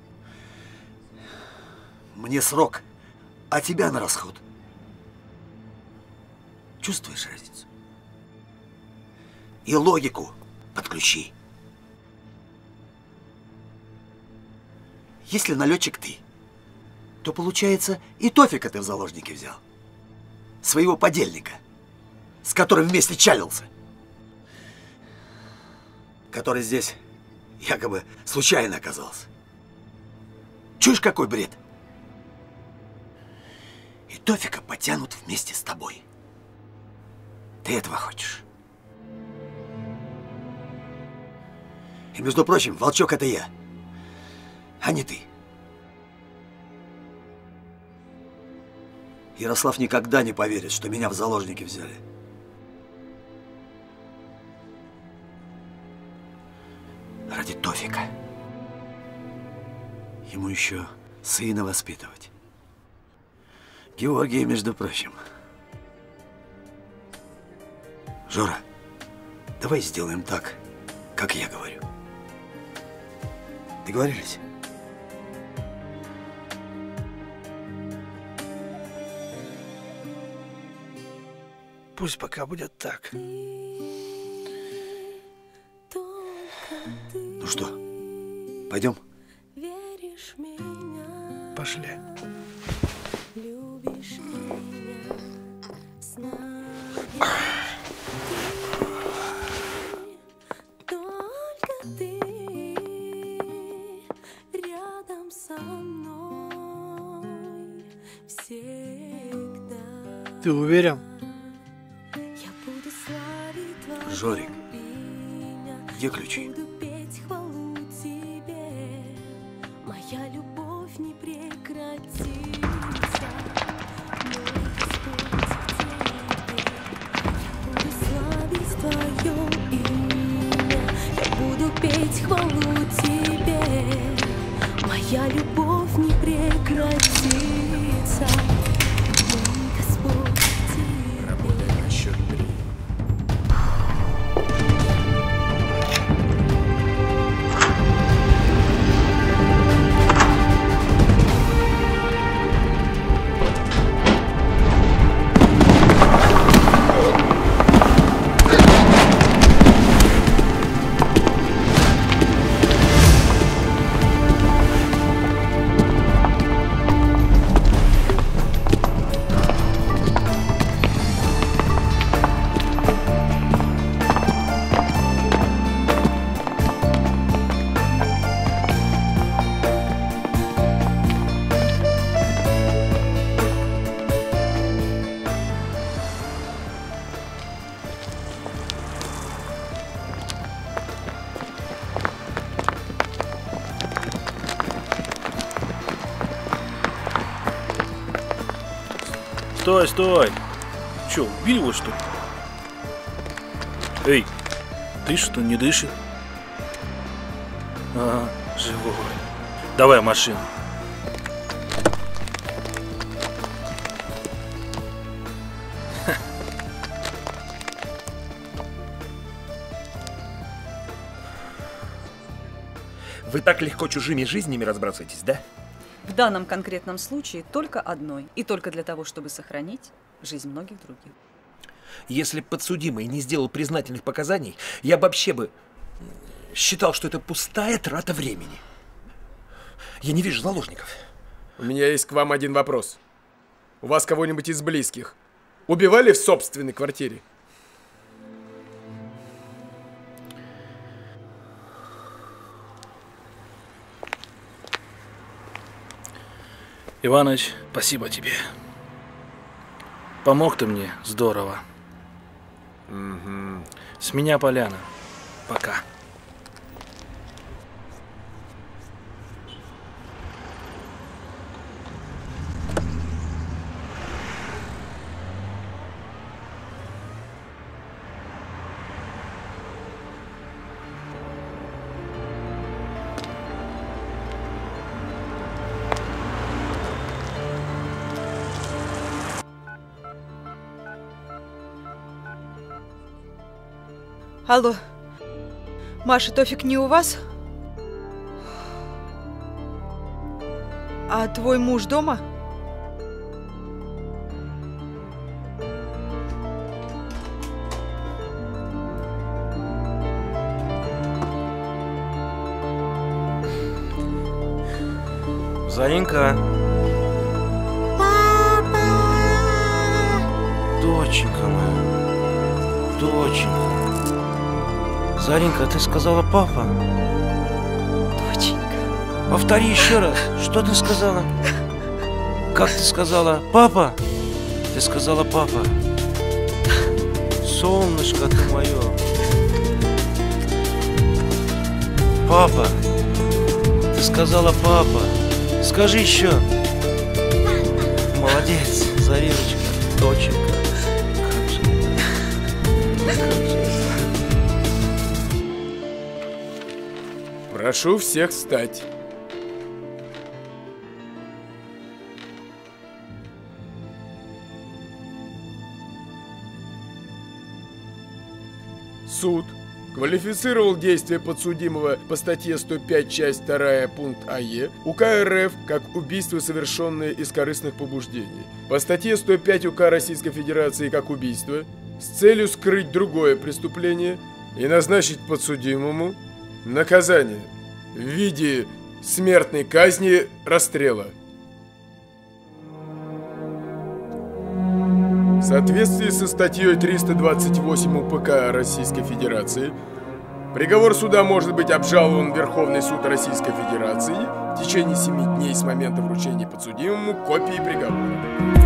Мне срок, а тебя на расход. Чувствуешь разницу? И логику подключи. Если налетчик ты, то получается и Тофика ты в заложники взял. Своего подельника, с которым вместе чалился. Который здесь якобы случайно оказался. Чуешь, какой бред? И Тофика потянут вместе с тобой. Ты этого хочешь? И, между прочим, Волчок — это я, а не ты. Ярослав никогда не поверит, что меня в заложники взяли. Ради Тофика. Ему еще сына воспитывать. Георгия, между прочим. Жора, Давай сделаем так, как я говорю. Договорились? Пусть пока будет так. Ну что, пойдем? Пошли. Ты уверен? Жорик, где ключи? Моя любовь не прекратится. Буду славить твое имя, я буду петь хвалу тебе. Моя любовь не прекратится. Мой Господь тебе. Работаем на счет 3. Стой, стой! Че, убили его, что ли? Эй, дышит он, не дышит? Ага, живой. Давай машину. Вы так легко чужими жизнями разбрасываетесь, да? В данном конкретном случае только одной. И только для того, чтобы сохранить жизнь многих других. Если подсудимый не сделал признательных показаний, я вообще бы считал, что это пустая трата времени. Я не вижу заложников. У меня есть к вам один вопрос. У вас кого-нибудь из близких убивали в собственной квартире? Иваныч, спасибо тебе. Помог ты мне здорово. Угу. С меня поляна. Пока. Алло. Маша, Тофик не у вас? А твой муж дома? Заринка. Папа! Доченька моя. Доченька. Заринка, ты сказала папа? Доченька. Повтори еще раз. Что ты сказала? Как ты сказала? Папа? Ты сказала папа. Солнышко ты мое. Папа. Ты сказала папа. Скажи еще. Молодец, Зариночка, доченька. Как же это? Как же это? Прошу всех встать. Суд квалифицировал действия подсудимого по статье 105, часть 2, пункт АЕ УК РФ как убийство, совершенное из корыстных побуждений. По статье 105 УК Российской Федерации как убийство с целью скрыть другое преступление и назначить подсудимому наказание в виде смертной казни, расстрела. В соответствии со статьей 328 УПК Российской Федерации, приговор суда может быть обжалован в Верховный суд Российской Федерации в течение 7 дней с момента вручения подсудимому копии приговора.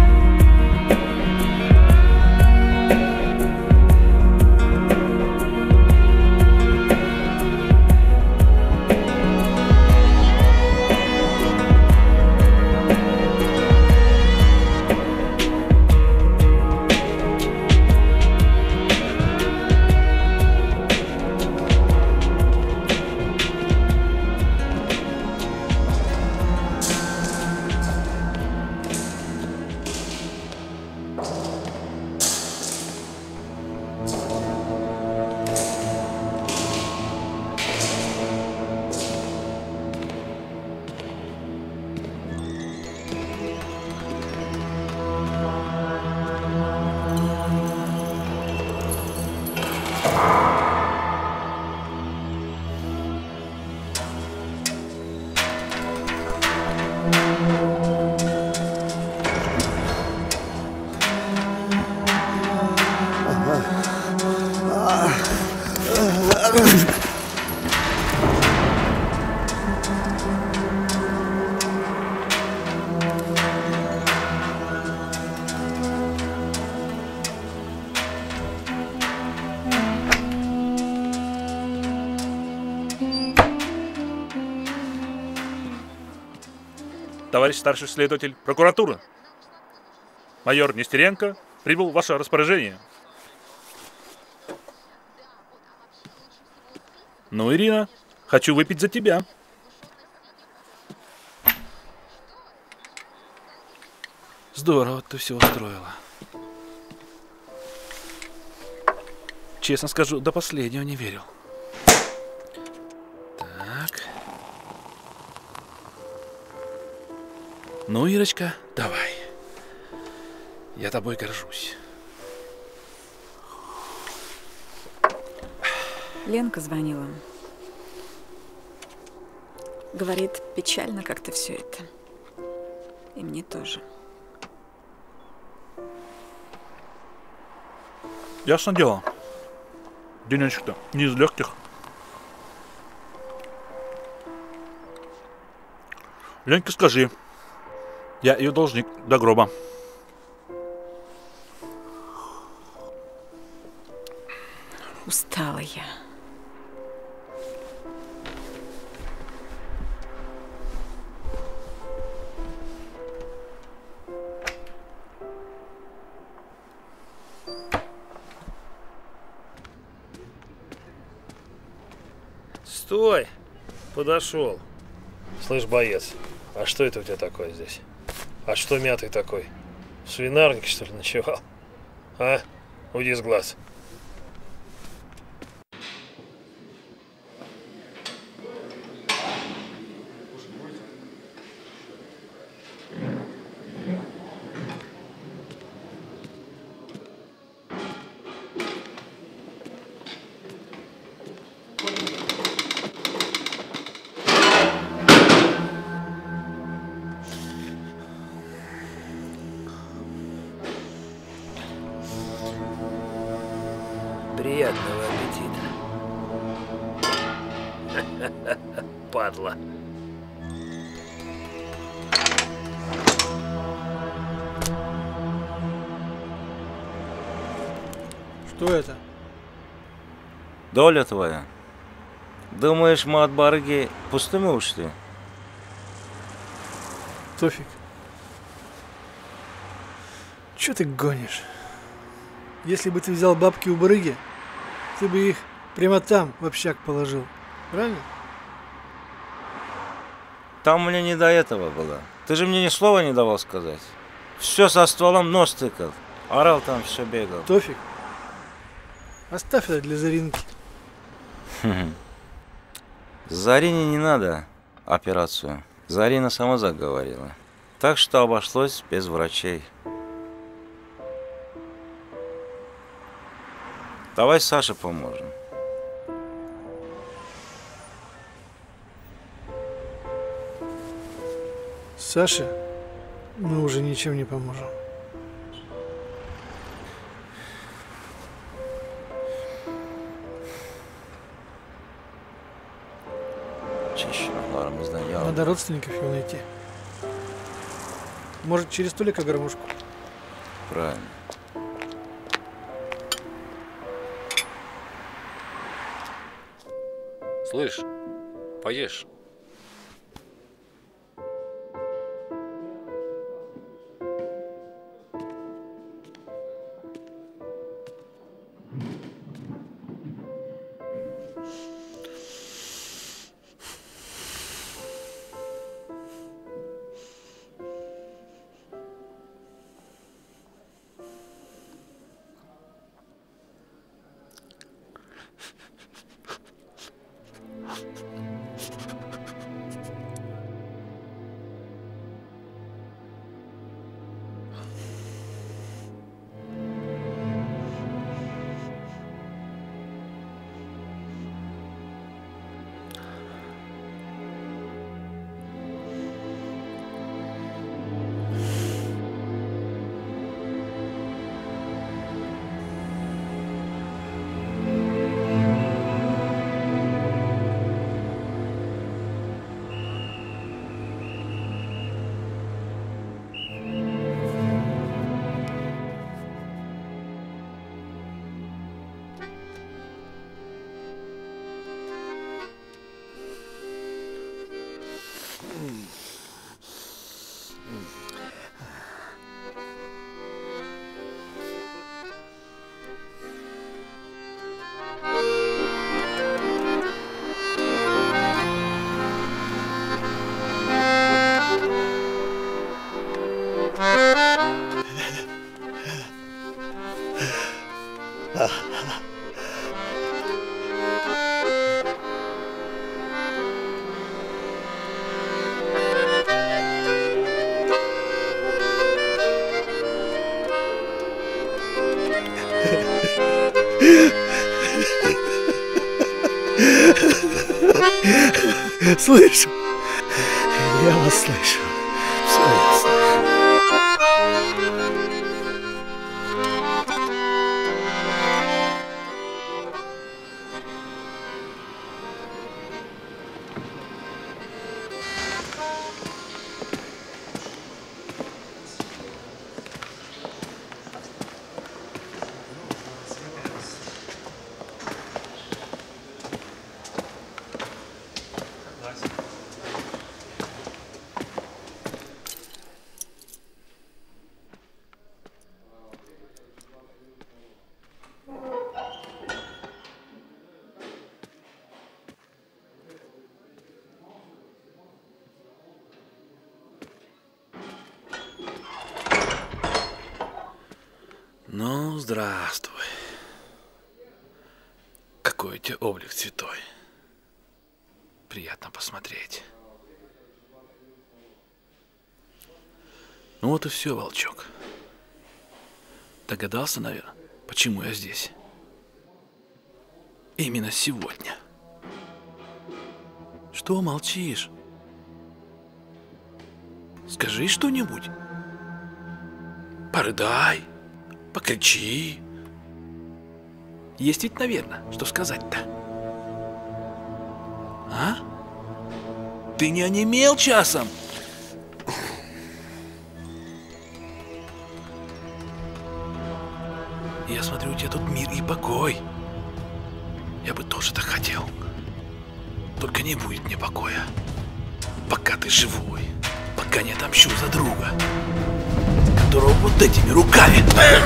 Товарищ старший следователь прокуратуры. Майор Нестеренко прибыл в ваше распоряжение. Ну, Ирина, хочу выпить за тебя. Здорово ты все устроила. Честно скажу, до последнего не верил. Так. Ну, Ирочка, давай. Я тобой горжусь. Ленка звонила. Говорит, печально как-то все это. И мне тоже. Ясно дело. Денечек-то не из легких. Ленька, скажи. Я ее должник до гроба. Устала я. Стой! Подошел. Слышь, боец, а что это у тебя такое здесь? А что мятый такой? В свинарнике, что ли, ночевал? А? Уйди с глаз. Приятного аппетита. Падла. Что это? Доля твоя. Думаешь, мы от барыги пустыми ушли? Тофик, что ты гонишь? Если бы ты взял бабки у барыги, ты бы их прямо там в общак положил. Правильно? Там мне не до этого было. Ты же мне ни слова не давал сказать. Все со стволом нос тыкал. Орал там, все бегал. Тофик, оставь это для Заринки. Зарине не надо операцию. Зарина сама заговорила. Так что обошлось без врачей. Давай Саше поможем. Саше мы уже ничем не поможем. Надо родственников его найти. Может, через Толика Гормушку? Правильно. Слышь, поешь. Слышу. Я вас слышу. Все я слышу. Ну, здравствуй. Какой у тебя облик святой. Приятно посмотреть. Ну вот и все, волчок. Догадался, наверное, почему я здесь? Именно сегодня. Что молчишь? Скажи что-нибудь. Порыдай. Покричи. Есть ведь, наверное, что сказать-то. А? Ты не онемел часом? Я смотрю, у тебя тут мир и покой. Я бы тоже так хотел. Только не будет мне покоя, пока ты живой, пока не отомщу за друга, которого вот этими руками.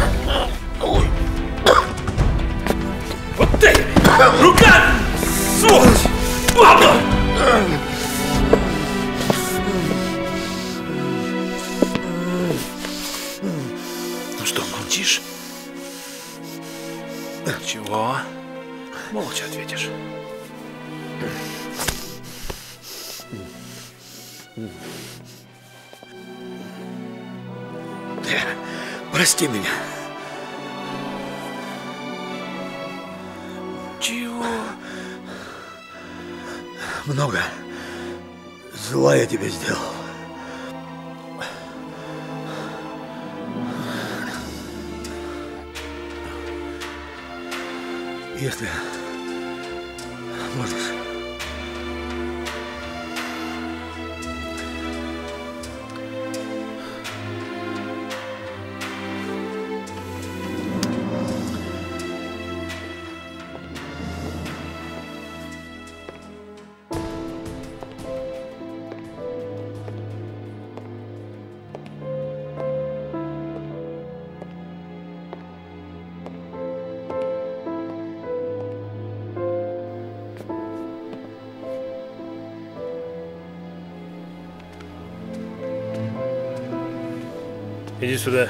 Вот этими руками! Сволочь! Падла! Ну что, молчишь? Чего? Молча ответишь. Прости меня. Чего? Много зла я тебе сделал. Если можешь, Иди сюда.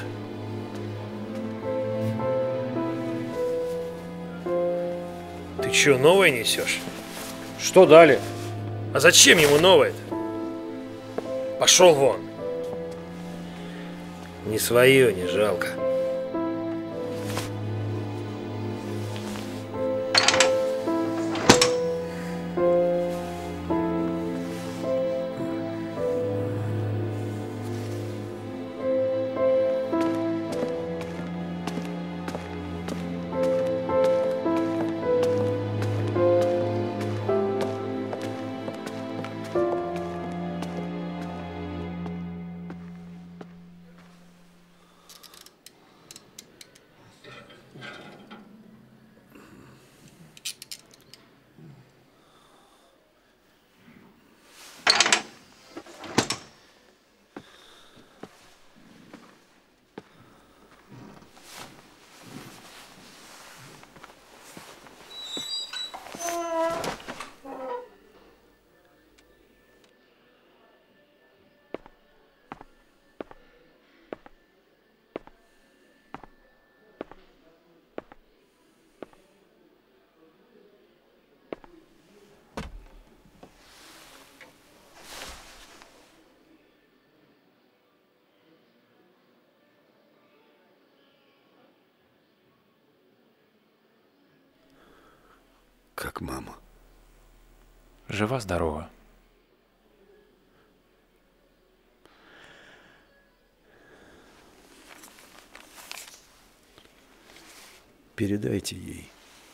Ты чё, новое несешь? Что дали? А зачем ему новое-то? Пошел вон. Не свое, не жалко. как мама. Жива-здорова. Передайте ей.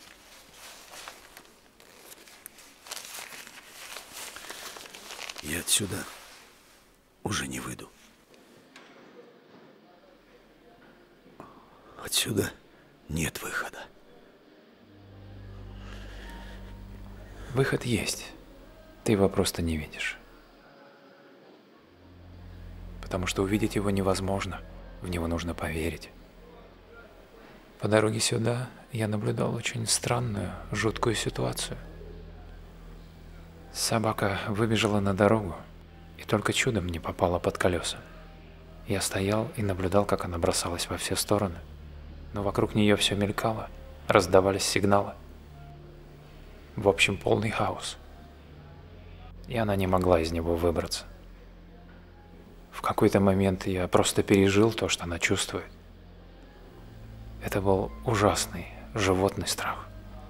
Я отсюда уже не выйду. Отсюда нет выхода. Выход есть. Ты его просто не видишь. Потому что увидеть его невозможно. В него нужно поверить. По дороге сюда я наблюдал очень странную, жуткую ситуацию. Собака выбежала на дорогу и только чудом не попала под колеса. Я стоял и наблюдал, как она бросалась во все стороны. Но вокруг нее все мелькало, раздавались сигналы. В общем, полный хаос. И она не могла из него выбраться. В какой-то момент я просто пережил то, что она чувствует. Это был ужасный, животный страх.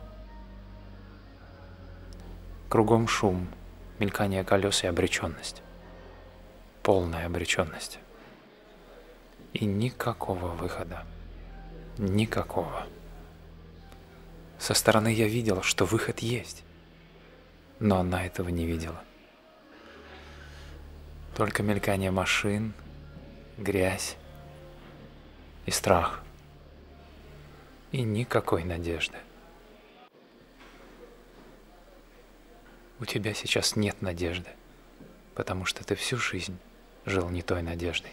Кругом шум, мелькание колес и обреченность. Полная обреченность. И никакого выхода. Никакого. Со стороны я видел, что выход есть. Но она этого не видела. Только мелькание машин, грязь и страх. И никакой надежды. У тебя сейчас нет надежды, потому что ты всю жизнь жил не той надеждой.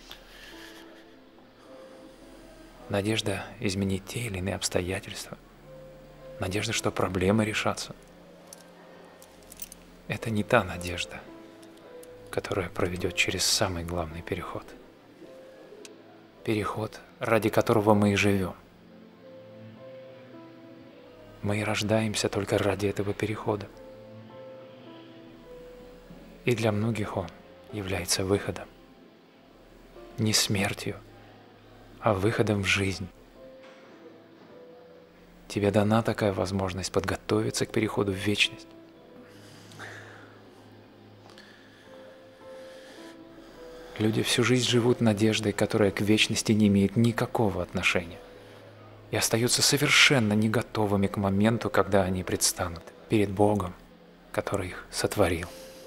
Надежда изменить те или иные обстоятельства. Надежда, что проблемы решатся. Это не та надежда, которая проведет через самый главный переход. Переход, ради которого мы и живем. Мы и рождаемся только ради этого перехода. И для многих он является выходом. Не смертью, а выходом в жизнь. Тебе дана такая возможность подготовиться к переходу в вечность. Люди всю жизнь живут надеждой, которая к вечности не имеет никакого отношения, и остаются совершенно не готовыми к моменту, когда они предстанут перед Богом, который их сотворил.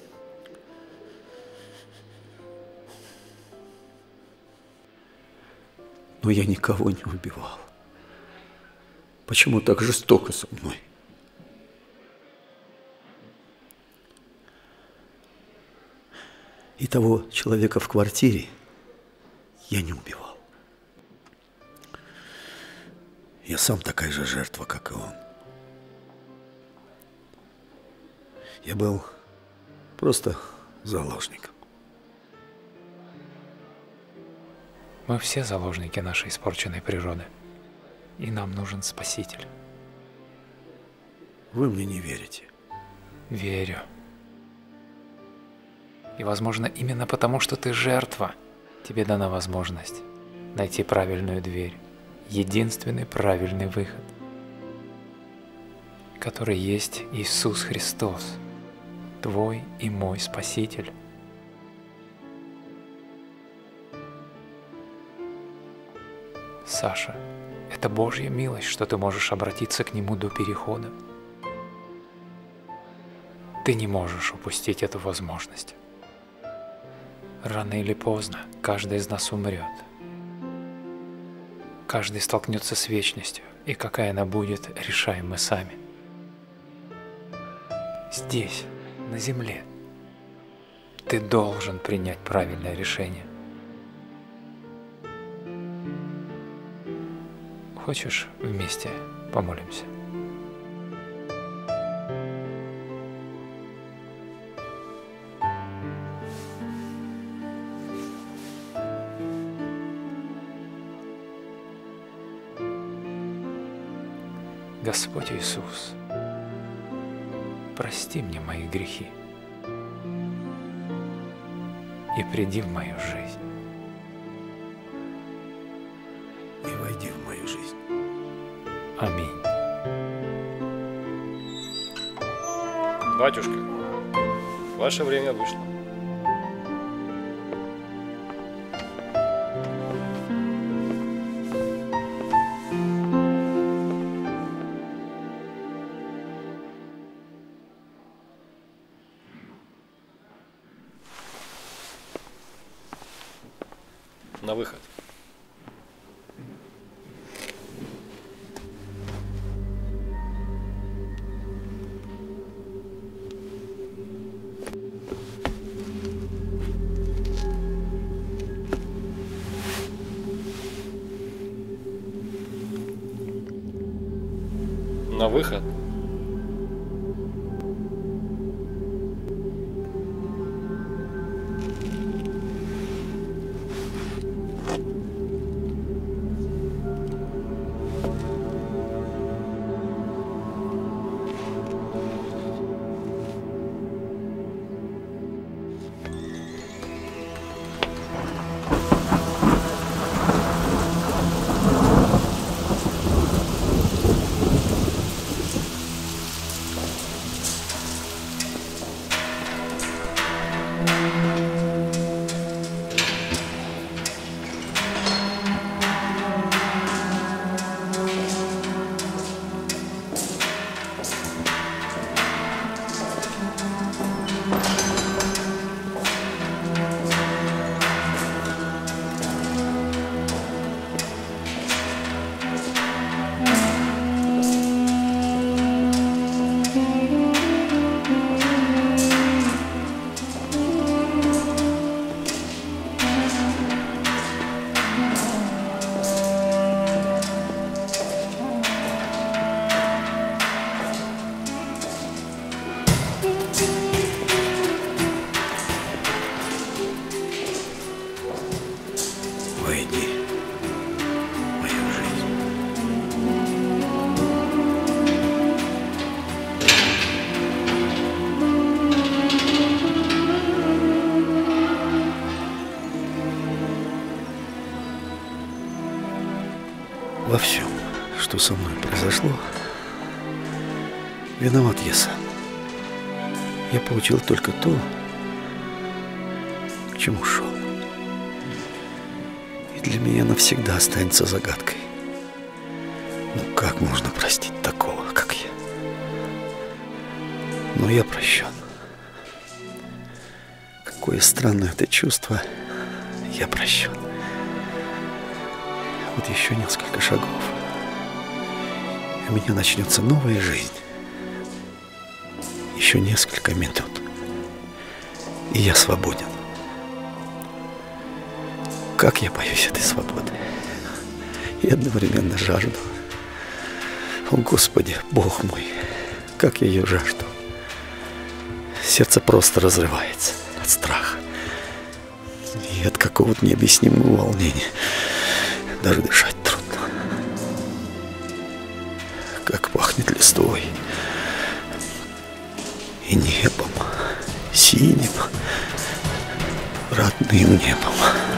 Но я никого не убивал. Почему так жестоко со мной? И того человека в квартире я не убивал. Я сам такая же жертва, как и он. Я был просто заложником. Мы все заложники нашей испорченной природы, и нам нужен Спаситель. Вы мне не верите? Верю. И, возможно, именно потому, что ты жертва, тебе дана возможность найти правильную дверь, единственный правильный выход, который есть Иисус Христос, твой и мой Спаситель. Саша, это Божья милость, что ты можешь обратиться к Нему до перехода. Ты не можешь упустить эту возможность. Рано или поздно каждый из нас умрет. Каждый столкнется с вечностью, и какая она будет, решаем мы сами. Здесь, на земле, ты должен принять правильное решение. Хочешь, вместе помолимся? Господь Иисус, прости мне мои грехи и приди в мою жизнь. И войди в мою жизнь. Аминь. Батюшка, ваше время вышло. На выход. На выход. Во всем, что со мной произошло, виноват я сам. Я получил только то, к чему шел. И для меня навсегда останется загадкой. Ну как можно простить такого, как я? Но я прощен. Какое странное это чувство. Я прощен. Вот еще несколько шагов. И у меня начнется новая жизнь. Еще несколько минут. И я свободен. Как я боюсь этой свободы. И одновременно жажду. О, Господи, Бог мой, как я ее жажду. Сердце просто разрывается от страха. И от какого-то необъяснимого волнения. Даже дышать трудно. Как пахнет листвой. И небом. Синим. Родным небом.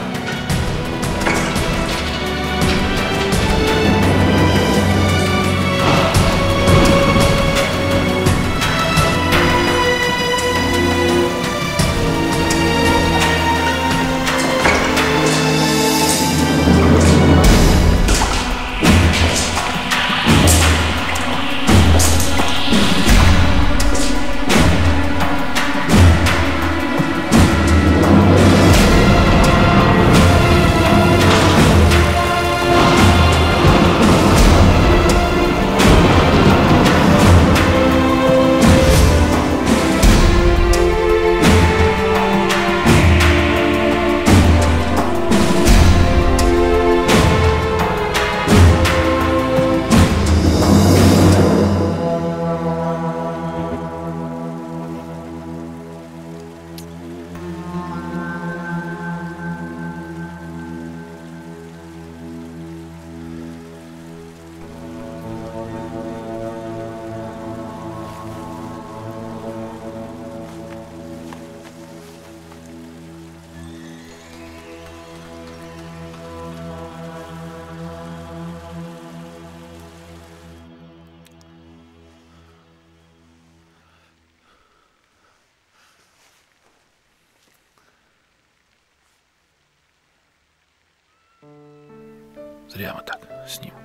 Зря мы так с ним.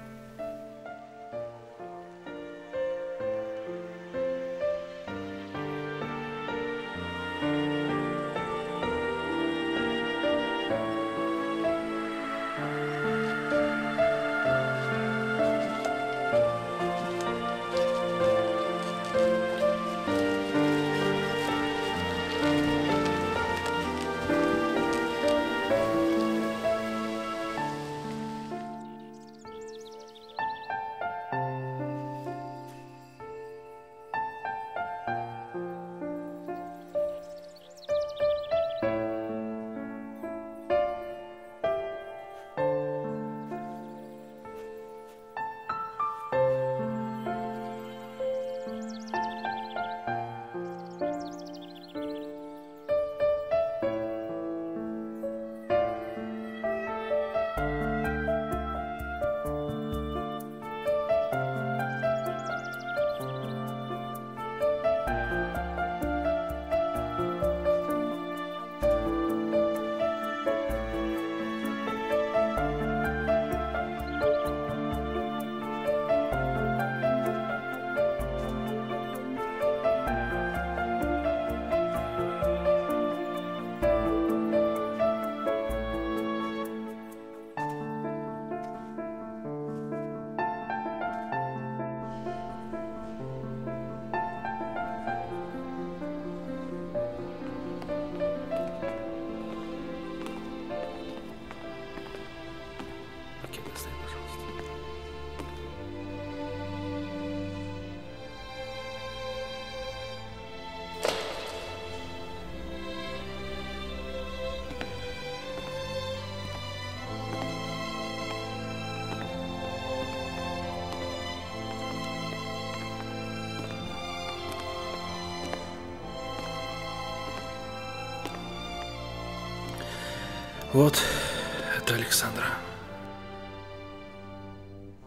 Вот, это Александра.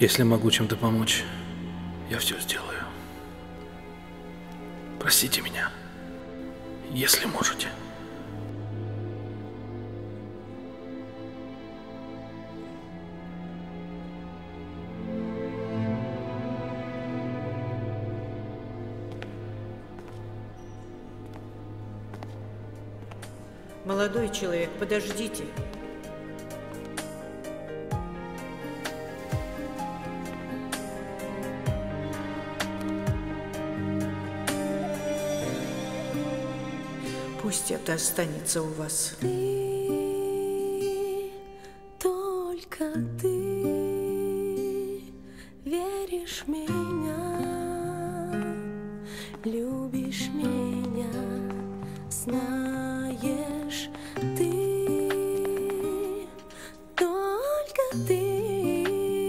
Если могу чем-то помочь, я все сделаю. Простите меня, если можете. Молодой человек, подождите. Пусть это останется у вас. Только ты веришь в меня, любишь меня, знаешь ты, только ты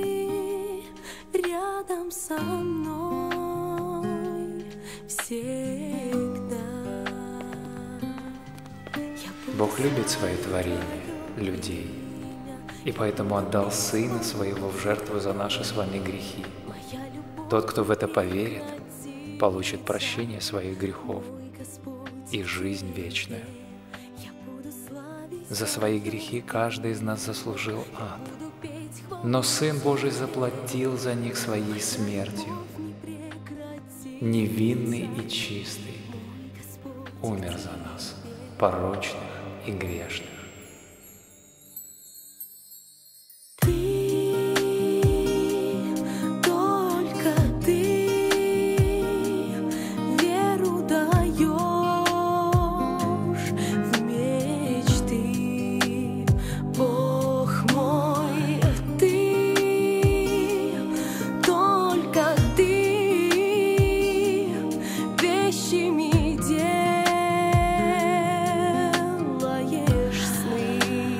рядом со мной всегда. Бог любит свои творения, людей, и поэтому отдал Сына Своего в жертву за наши с вами грехи. Тот, кто в это поверит, получит прощение своих грехов и жизнь вечную. За свои грехи каждый из нас заслужил ад, но Сын Божий заплатил за них своей смертью. Невинный и чистый умер за нас, порочных и грешных. Только ты веру даешь в мечты, Бог мой, ты, только ты вещами делаешь сны.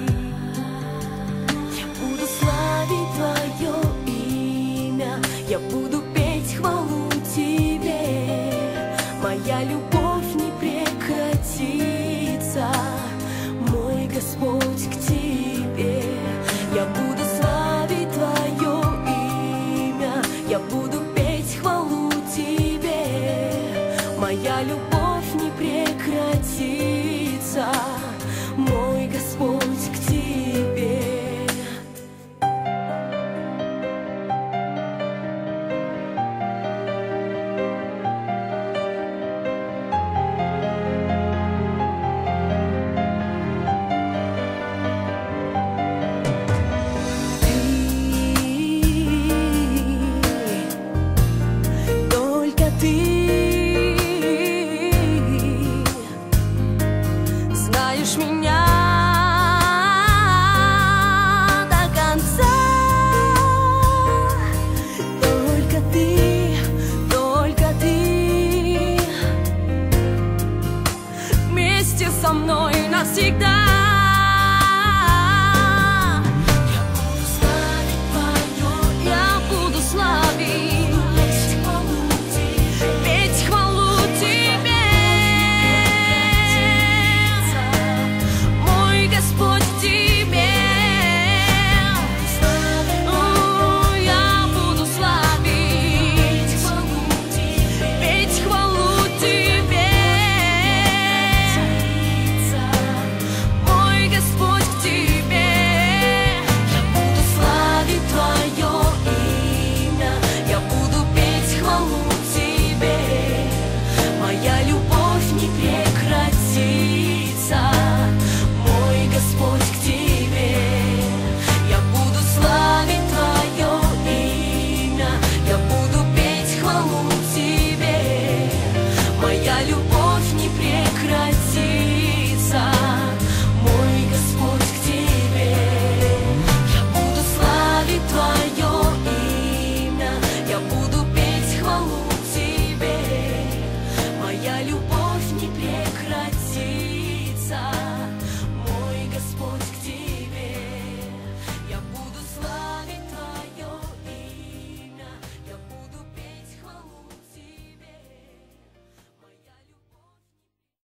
Я буду славить Твое имя, я буду петь хвалу Тебе. Моя любовь не прекратится, мой Господь, к Тебе. Я буду славить Твое имя, я буду петь хвалу Тебе. Моя любовь не прекратится, мой Господь, к Тебе. Только ты знаешь меня до конца. Только ты вместе со мной навсегда.